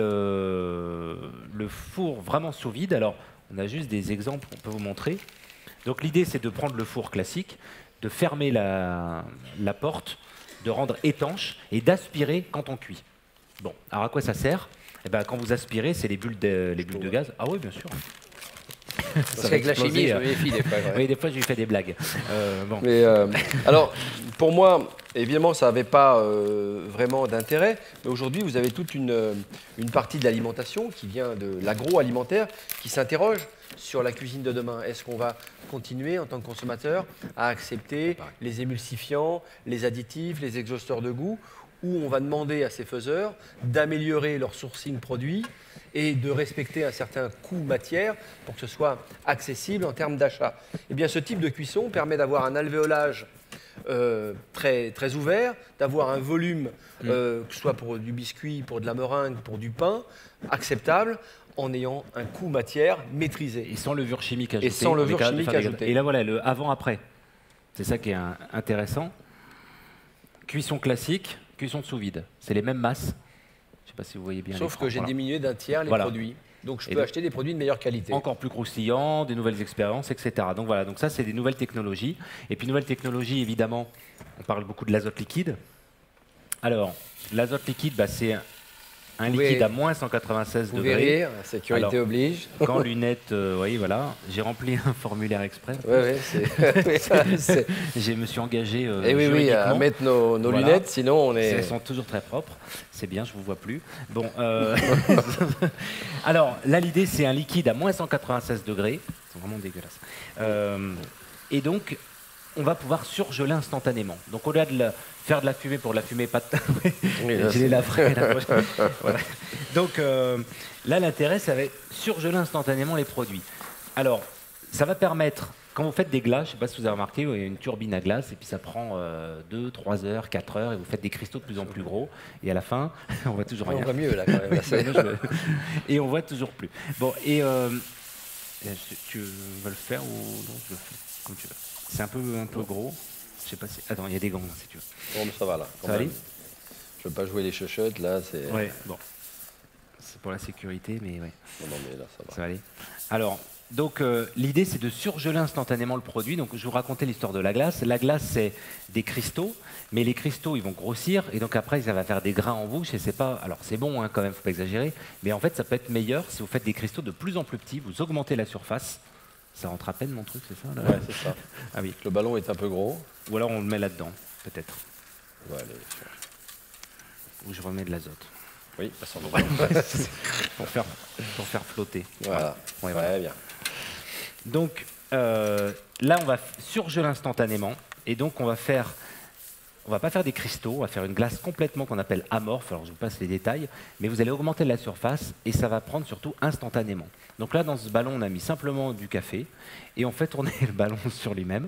le, le four vraiment sous vide. Alors, on a juste des exemples qu'on peut vous montrer. Donc l'idée, c'est de prendre le four classique, de fermer la, la porte, de rendre étanche et d'aspirer quand on cuit. Bon, alors à quoi ça sert? Eh ben, quand vous aspirez, c'est les bulles de, les bulles de gaz. Ah oui, bien sûr.
Parce qu'avec la chimie, je me méfie des fois. ouais.
Oui, des fois, je lui fais des blagues. Euh, bon.
Mais, euh, alors, pour moi, évidemment, ça n'avait pas euh, vraiment d'intérêt. Mais aujourd'hui, vous avez toute une, euh, une partie de l'alimentation qui vient de l'agroalimentaire qui s'interroge sur la cuisine de demain. Est-ce qu'on va continuer en tant que consommateur à accepter les émulsifiants, les additifs, les exhausteurs de goût? où on va demander à ces faiseurs d'améliorer leur sourcing produit et de respecter un certain coût matière pour que ce soit accessible en termes d'achat. Eh bien, ce type de cuisson permet d'avoir un alvéolage euh, très, très ouvert, d'avoir un volume, euh, que ce soit pour du biscuit, pour de la meringue, pour du pain, acceptable, en ayant un coût matière maîtrisé.
Et sans levure chimique ajoutée.
Et sans levure chimique ajoutée.
Et là, voilà, le avant-après. C'est ça qui est un, intéressant. Cuisson classique, cuisson sous vide. C'est les mêmes masses. Je ne sais pas si vous voyez bien.
Sauf que j'ai voilà. diminué d'un tiers les voilà. produits. Donc je peux donc, acheter des produits de meilleure qualité.
Encore plus croustillants, des nouvelles expériences, et cetera. Donc voilà, donc ça c'est des nouvelles technologies. Et puis nouvelles technologies, évidemment, on parle beaucoup de l'azote liquide. Alors, l'azote liquide, bah, c'est un
vous
liquide
verrez,
à moins cent quatre-vingt-seize
vous
degrés.
Verrez, sécurité
Alors,
oblige.
Quand lunettes, euh, oui, voilà, j'ai rempli un formulaire exprès.
Oui, oui, c'est.
Je me suis engagé. Euh,
Et oui, oui, à mettre nos, nos voilà. lunettes, sinon on est.
Elles sont toujours très propres. C'est bien, je vous vois plus. Bon. Euh... Alors là, l'idée, c'est un liquide à moins cent quatre-vingt-seize degrés. C'est vraiment dégueulasse. Euh, et donc, on va pouvoir surgeler instantanément. Donc, au lieu de la, faire de la fumée pour la fumée, pas de... oui, j'ai la fraie. Voilà. Donc, euh, là, l'intérêt, ça va être surgeler instantanément les produits. Alors, ça va permettre, quand vous faites des glaces, je ne sais pas si vous avez remarqué, il y a une turbine à glace, et puis ça prend euh, deux, trois heures, quatre heures, et vous faites des cristaux de plus en plus gros, et à la fin, on voit toujours rien.
On voit mieux, là, quand même. Là,
et on voit toujours plus. Bon, et euh, tu veux le faire ou non? Je le fais comme tu veux. C'est un peu, un peu gros. Je sais pas si... Attends, il y a des gants, si tu veux.
Bon, mais ça va, là.
Ça va aller?
Je veux pas jouer les chuchotes, là, c'est...
Ouais, bon. C'est pour la sécurité, mais ouais.
Non, non, mais là, ça va.
Ça va aller. Alors, donc, euh, l'idée, c'est de surgeler instantanément le produit. Donc, je vous racontais l'histoire de la glace. La glace, c'est des cristaux, mais les cristaux, ils vont grossir, et donc après, ça va faire des grains en bouche, et c'est pas... Alors, c'est bon, hein, quand même, faut pas exagérer, mais en fait, ça peut être meilleur si vous faites des cristaux de plus en plus petits, vous augmentez la surface. Ça rentre à peine, mon truc, c'est ça là?
Ouais, c'est ça.
Ah oui.
Le ballon est un peu gros.
Ou alors, on le met là-dedans, peut-être.
Ouais, allez, sûr.
Ou je remets de l'azote.
Oui, ça sent bon.
pour, faire, pour faire flotter.
Voilà.
Ouais,
ouais,
voilà.
Bien.
Donc, euh, là, on va surgeler instantanément. Et donc, on va faire... On ne va pas faire des cristaux, on va faire une glace complètement qu'on appelle amorphe. Alors, je vous passe les détails. Mais vous allez augmenter la surface et ça va prendre surtout instantanément. Donc là, dans ce ballon, on a mis simplement du café. Et on fait tourner le ballon sur lui-même.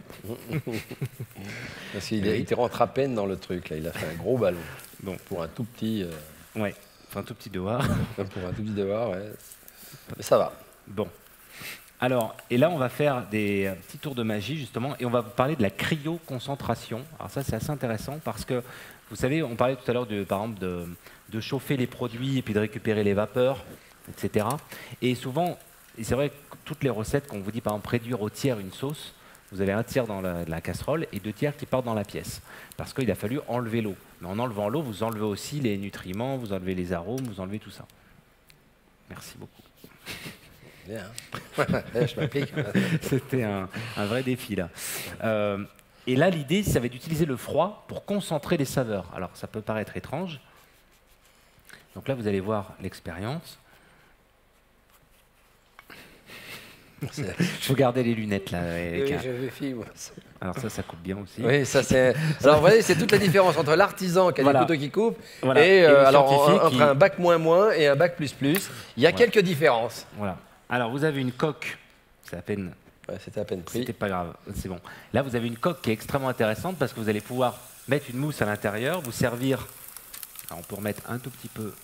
Parce qu'il oui. rentre à peine dans le truc. Là. Il a fait un gros ballon.
Bon.
Pour un tout petit... Euh...
Oui, pour un tout petit devoir.
Pour un tout petit devoir, ouais. Mais ça va.
Bon. Alors, et là, on va faire des un petits tours de magie, justement, et on va vous parler de la cryoconcentration. Alors ça, c'est assez intéressant parce que, vous savez, on parlait tout à l'heure, par exemple, de, de chauffer les produits et puis de récupérer les vapeurs, et cetera. Et souvent, et c'est vrai que toutes les recettes, quand on vous dit, par exemple, réduire au tiers une sauce, vous avez un tiers dans la, la casserole et deux tiers qui partent dans la pièce. Parce qu'il a fallu enlever l'eau. Mais en enlevant l'eau, vous enlevez aussi les nutriments, vous enlevez les arômes, vous enlevez tout ça. Merci beaucoup.
Bien. Je m'applique.
C'était un, un vrai défi, là. Euh, et là, l'idée, ça va être d'utiliser le froid pour concentrer les saveurs. Alors, ça peut paraître étrange. Donc là, vous allez voir l'expérience. Je faut garder les lunettes, là.
Oui, un... je vérifie, moi.
Alors ça, ça coupe bien aussi.
Oui, ça c'est... Alors, vous voyez, c'est toute la différence entre l'artisan qui a
voilà.
des couteaux qui coupent
voilà.
et, euh, et alors, entre
qui...
un bac moins moins et un bac plus plus. Il y a voilà. quelques différences.
Voilà. Alors, vous avez une coque, c'est à peine...
Ouais, c'était à peine pris.
C'était pas grave, c'est bon. Là, vous avez une coque qui est extrêmement intéressante parce que vous allez pouvoir mettre une mousse à l'intérieur, vous servir... Alors, on peut remettre un tout petit peu...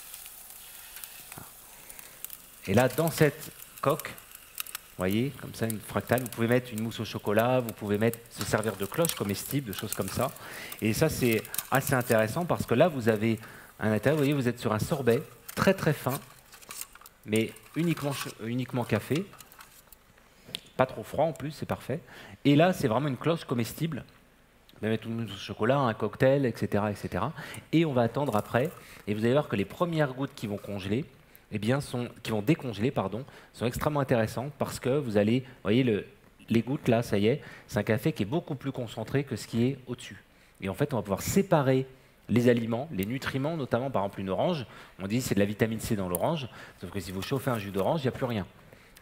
Et là, dans cette coque, vous voyez, comme ça, une fractale, vous pouvez mettre une mousse au chocolat, vous pouvez mettre, se servir de cloches comestibles, de choses comme ça. Et ça, c'est assez intéressant parce que là, vous avez un intérieur, vous voyez, vous êtes sur un sorbet très très fin, mais uniquement, uniquement café, pas trop froid en plus, c'est parfait. Et là, c'est vraiment une cloche comestible. Vous pouvez mettre une mousse au chocolat, un cocktail, et cetera, et cetera. Et on va attendre après, et vous allez voir que les premières gouttes qui vont congeler, eh bien, sont, qui vont décongeler, pardon, sont extrêmement intéressantes parce que vous allez, vous voyez, le, les gouttes là, ça y est, c'est un café qui est beaucoup plus concentré que ce qui est au-dessus. Et en fait, on va pouvoir séparer les aliments, les nutriments, notamment par exemple une orange. On dit c'est de la vitamine C dans l'orange, sauf que si vous chauffez un jus d'orange, il n'y a plus rien.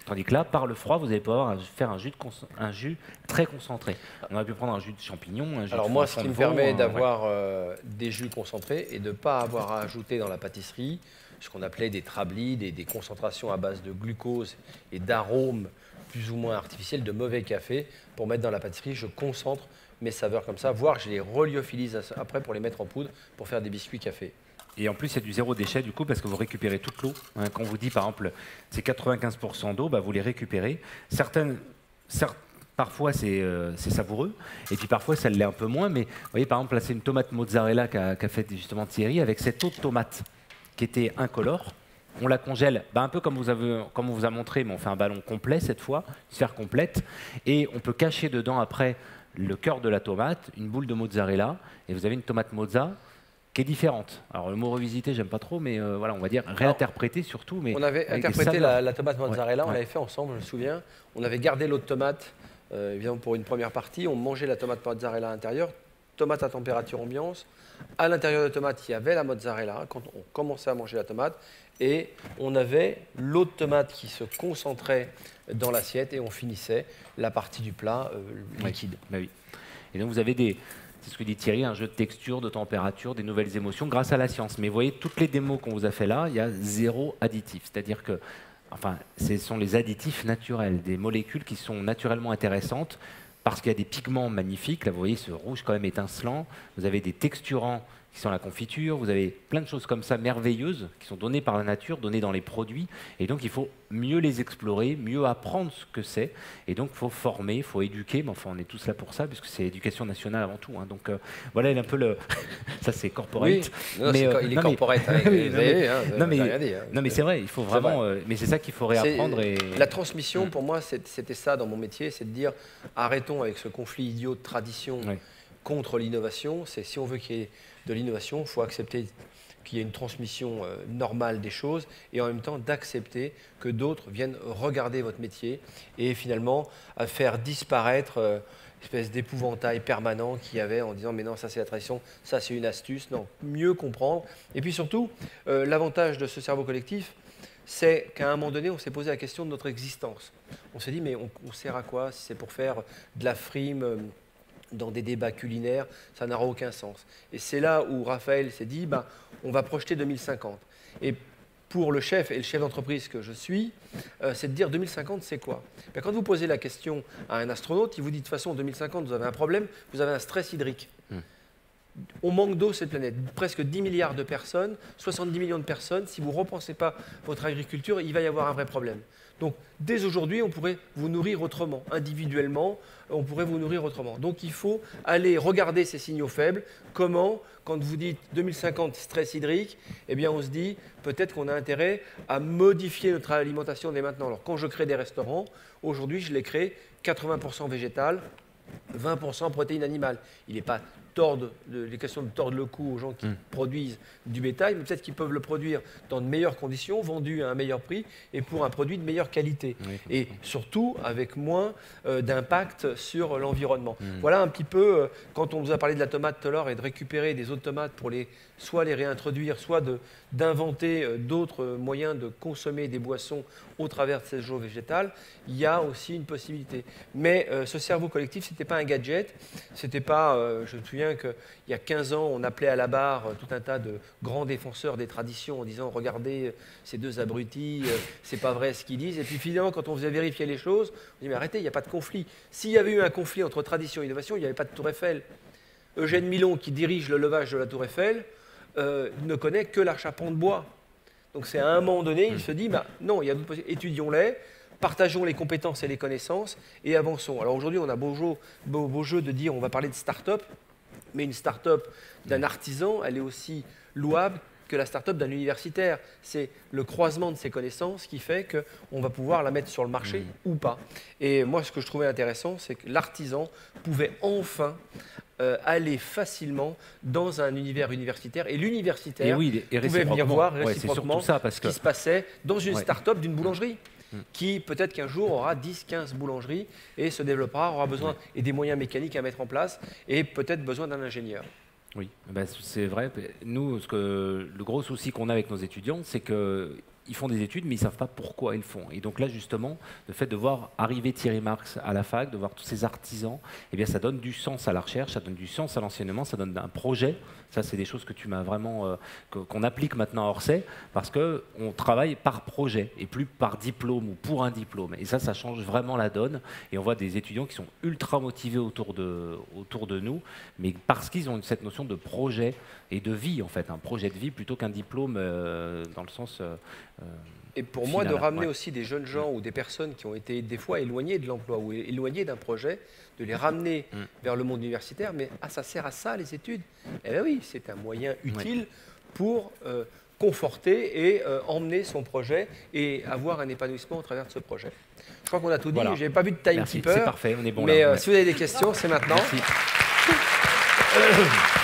Tandis que là, par le froid, vous allez pouvoir un- faire un jus, de cons- un jus très concentré. On aurait pu prendre un jus de champignon, un jus
Alors
de
moi,
fond
ce qui
de
me
veau,
permet
un-
d'avoir euh, des jus concentrés et de ne pas avoir à ajouter dans la pâtisserie ce qu'on appelait des trablis, des, des concentrations à base de glucose et d'arômes plus ou moins artificiels, de mauvais café, pour mettre dans la pâtisserie. Je concentre mes saveurs comme ça, voire je les relyophilise après pour les mettre en poudre pour faire des biscuits café.
Et en plus, c'est du zéro déchet du coup, parce que vous récupérez toute l'eau. Hein, quand on vous dit par exemple, c'est quatre-vingt-quinze pour cent d'eau, bah, vous les récupérez. Certaines, certes, parfois c'est euh, c'est savoureux, et puis parfois ça l'est un peu moins. Mais vous voyez, par exemple, là c'est une tomate mozzarella qu'a qu'a fait justement Thierry avec cette eau de tomate qui était incolore. On la congèle, bah, un peu comme, vous avez, comme on vous a montré, mais on fait un ballon complet cette fois, une sphère complète, et on peut cacher dedans après le cœur de la tomate, une boule de mozzarella, et vous avez une tomate mozza qui est différente. Alors le mot revisiter, j'aime pas trop, mais euh, voilà, on va dire réinterpréter surtout. Mais
on avait
avec des
interprété la,
saveurs.
la tomate mozzarella,
Ouais,
on
ouais.
l'avait fait ensemble, je me souviens. On avait gardé l'eau de tomate, euh, évidemment pour une première partie, on mangeait la tomate mozzarella à l'intérieur, tomate à température ambiance. À l'intérieur de la tomate, il y avait la mozzarella quand on commençait à manger la tomate, et on avait l'eau de tomate qui se concentrait dans l'assiette et on finissait la partie du plat euh, liquide.
Bah oui. Et donc vous avez des, c'est ce que dit Thierry, un jeu de texture, de température, des nouvelles émotions grâce à la science. Mais vous voyez, toutes les démos qu'on vous a fait là, il y a zéro additif. C'est-à-dire que, enfin, ce sont les additifs naturels, des molécules qui sont naturellement intéressantes parce qu'il y a des pigments magnifiques. Là, vous voyez, ce rouge quand même étincelant. Vous avez des texturants qui sont la confiture. Vous avez plein de choses comme ça merveilleuses qui sont données par la nature, données dans les produits. Et donc, il faut mieux les explorer, mieux apprendre ce que c'est. Et donc, il faut former, il faut éduquer. Mais enfin, on est tous là pour ça, puisque c'est l'éducation nationale avant tout. Hein. Donc, euh, voilà, il est un peu le... ça, c'est corporate.
Oui, non,
mais,
euh,
euh,
il est
non,
corporate. Hein,
mais,
vous avez vu, hein,
non, mais,
rien dit, hein.
non, mais c'est vrai, il faut vraiment... Euh, mais c'est ça qu'il faut réapprendre. Et...
La transmission,
Mm.
pour moi, c'était ça dans mon métier, c'est de dire, arrêtons avec ce conflit idiot de tradition
Oui.
contre l'innovation. C'est si on veut qu'il y ait de l'innovation, il faut accepter qu'il y ait une transmission euh, normale des choses et en même temps d'accepter que d'autres viennent regarder votre métier et finalement à faire disparaître euh, espèce d'épouvantail permanent qu'il y avait en disant mais non, ça c'est la tradition, ça c'est une astuce. Non, mieux comprendre. Et puis surtout, euh, l'avantage de ce cerveau collectif, c'est qu'à un moment donné, on s'est posé la question de notre existence. On s'est dit mais on, on sert à quoi si c'est pour faire de la frime euh, dans des débats culinaires, ça n'aura aucun sens. Et c'est là où Raphaël s'est dit, bah, on va projeter deux mille cinquante. Et pour le chef et le chef d'entreprise que je suis, euh, c'est de dire deux mille cinquante, c'est quoi? Ben, quand vous posez la question à un astronaute, il vous dit de toute façon, deux mille cinquante, vous avez un problème, vous avez un stress hydrique.
Mm.
On manque d'eau cette planète, presque dix milliards de personnes, soixante-dix millions de personnes. Si vous ne repensez pas votre agriculture, il va y avoir un vrai problème. Donc, dès aujourd'hui, on pourrait vous nourrir autrement. Individuellement, on pourrait vous nourrir autrement. Donc, il faut aller regarder ces signaux faibles. Comment, quand vous dites deux mille cinquante, stress hydrique, eh bien, on se dit peut-être qu'on a intérêt à modifier notre alimentation dès maintenant. Alors, quand je crée des restaurants, aujourd'hui, je les crée quatre-vingts pour cent végétal, vingt pour cent protéines animales. Il n'est pas tordre, les questions de tordre le cou aux gens qui mmh. produisent du bétail, mais peut-être qu'ils peuvent le produire dans de meilleures conditions, vendu à un meilleur prix et pour un produit de meilleure qualité. Oui, et surtout avec moins euh, d'impact sur l'environnement. Mmh. Voilà un petit peu, euh, quand on vous a parlé de la tomate tout à l'heure et de récupérer des autres tomates pour les, soit les réintroduire, soit d'inventer euh, d'autres moyens de consommer des boissons au travers de ces eaux végétales, il y a aussi une possibilité. Mais euh, ce cerveau collectif, ce n'était pas un gadget, c'était pas, euh, je me souviens qu'il y a quinze ans, on appelait à la barre euh, tout un tas de grands défenseurs des traditions en disant « Regardez, euh, ces deux abrutis, euh, c'est pas vrai ce qu'ils disent ». Et puis finalement, quand on faisait vérifier les choses, on dit « Mais arrêtez, il n'y a pas de conflit ». S'il y avait eu un conflit entre tradition et innovation, il n'y avait pas de Tour Eiffel. Eugène Milon, qui dirige le levage de la Tour Eiffel, euh, ne connaît que l'archapon de bois. Donc c'est à un moment donné, il se dit bah, « Non, il y a d'autres possibilités, étudions-les ». Partageons les compétences et les connaissances et avançons. Alors aujourd'hui, on a beau jeu, beau, beau jeu de dire on va parler de start-up, mais une start-up d'un artisan, elle est aussi louable que la start-up d'un universitaire. C'est le croisement de ces connaissances qui fait qu'on va pouvoir la mettre sur le marché mmh. ou pas. Et moi, ce que je trouvais intéressant, c'est que l'artisan pouvait enfin euh, aller facilement dans un univers universitaire. Et l'universitaire
oui,
pouvait venir voir
ouais,
réciproquement
ça, parce
ce
que...
qui se passait dans une ouais. start-up d'une boulangerie.
Mmh.
Qui peut-être qu'un jour aura dix, quinze boulangeries et se développera, aura besoin ouais. et des moyens mécaniques à mettre en place et peut-être besoin d'un ingénieur.
Oui, ben c'est vrai. Nous, ce que, le gros souci qu'on a avec nos étudiants, c'est que ils font des études, mais ils ne savent pas pourquoi ils le font. Et donc là, justement, le fait de voir arriver Thierry Marx à la fac, de voir tous ces artisans, eh bien, ça donne du sens à la recherche, ça donne du sens à l'enseignement, ça donne un projet. Ça, c'est des choses que tu m'as vraiment, euh, que- qu'on applique maintenant à Orsay, parce qu'on travaille par projet et plus par diplôme ou pour un diplôme. Et ça, ça change vraiment la donne. Et on voit des étudiants qui sont ultra motivés autour de, autour de nous, mais parce qu'ils ont cette notion de projet et de vie, en fait, un projet de vie plutôt qu'un diplôme euh, dans le sens... euh, euh,
Et pour moi, de
final,
ramener
ouais.
aussi des jeunes gens ou des personnes qui ont été des fois éloignées de l'emploi ou éloignées d'un projet, de les ramener
Mm.
vers le monde universitaire, mais ah, ça sert à ça les études. Eh bien oui, c'est un moyen utile pour euh, conforter et euh, emmener son projet et avoir un épanouissement au travers de ce projet. Je crois qu'on a tout dit,
Voilà.
je n'ai pas vu de
Merci,
timekeeper,
c'est parfait, on est bon
mais
là.
euh,
Ouais.
si vous avez des questions, c'est maintenant.
Merci.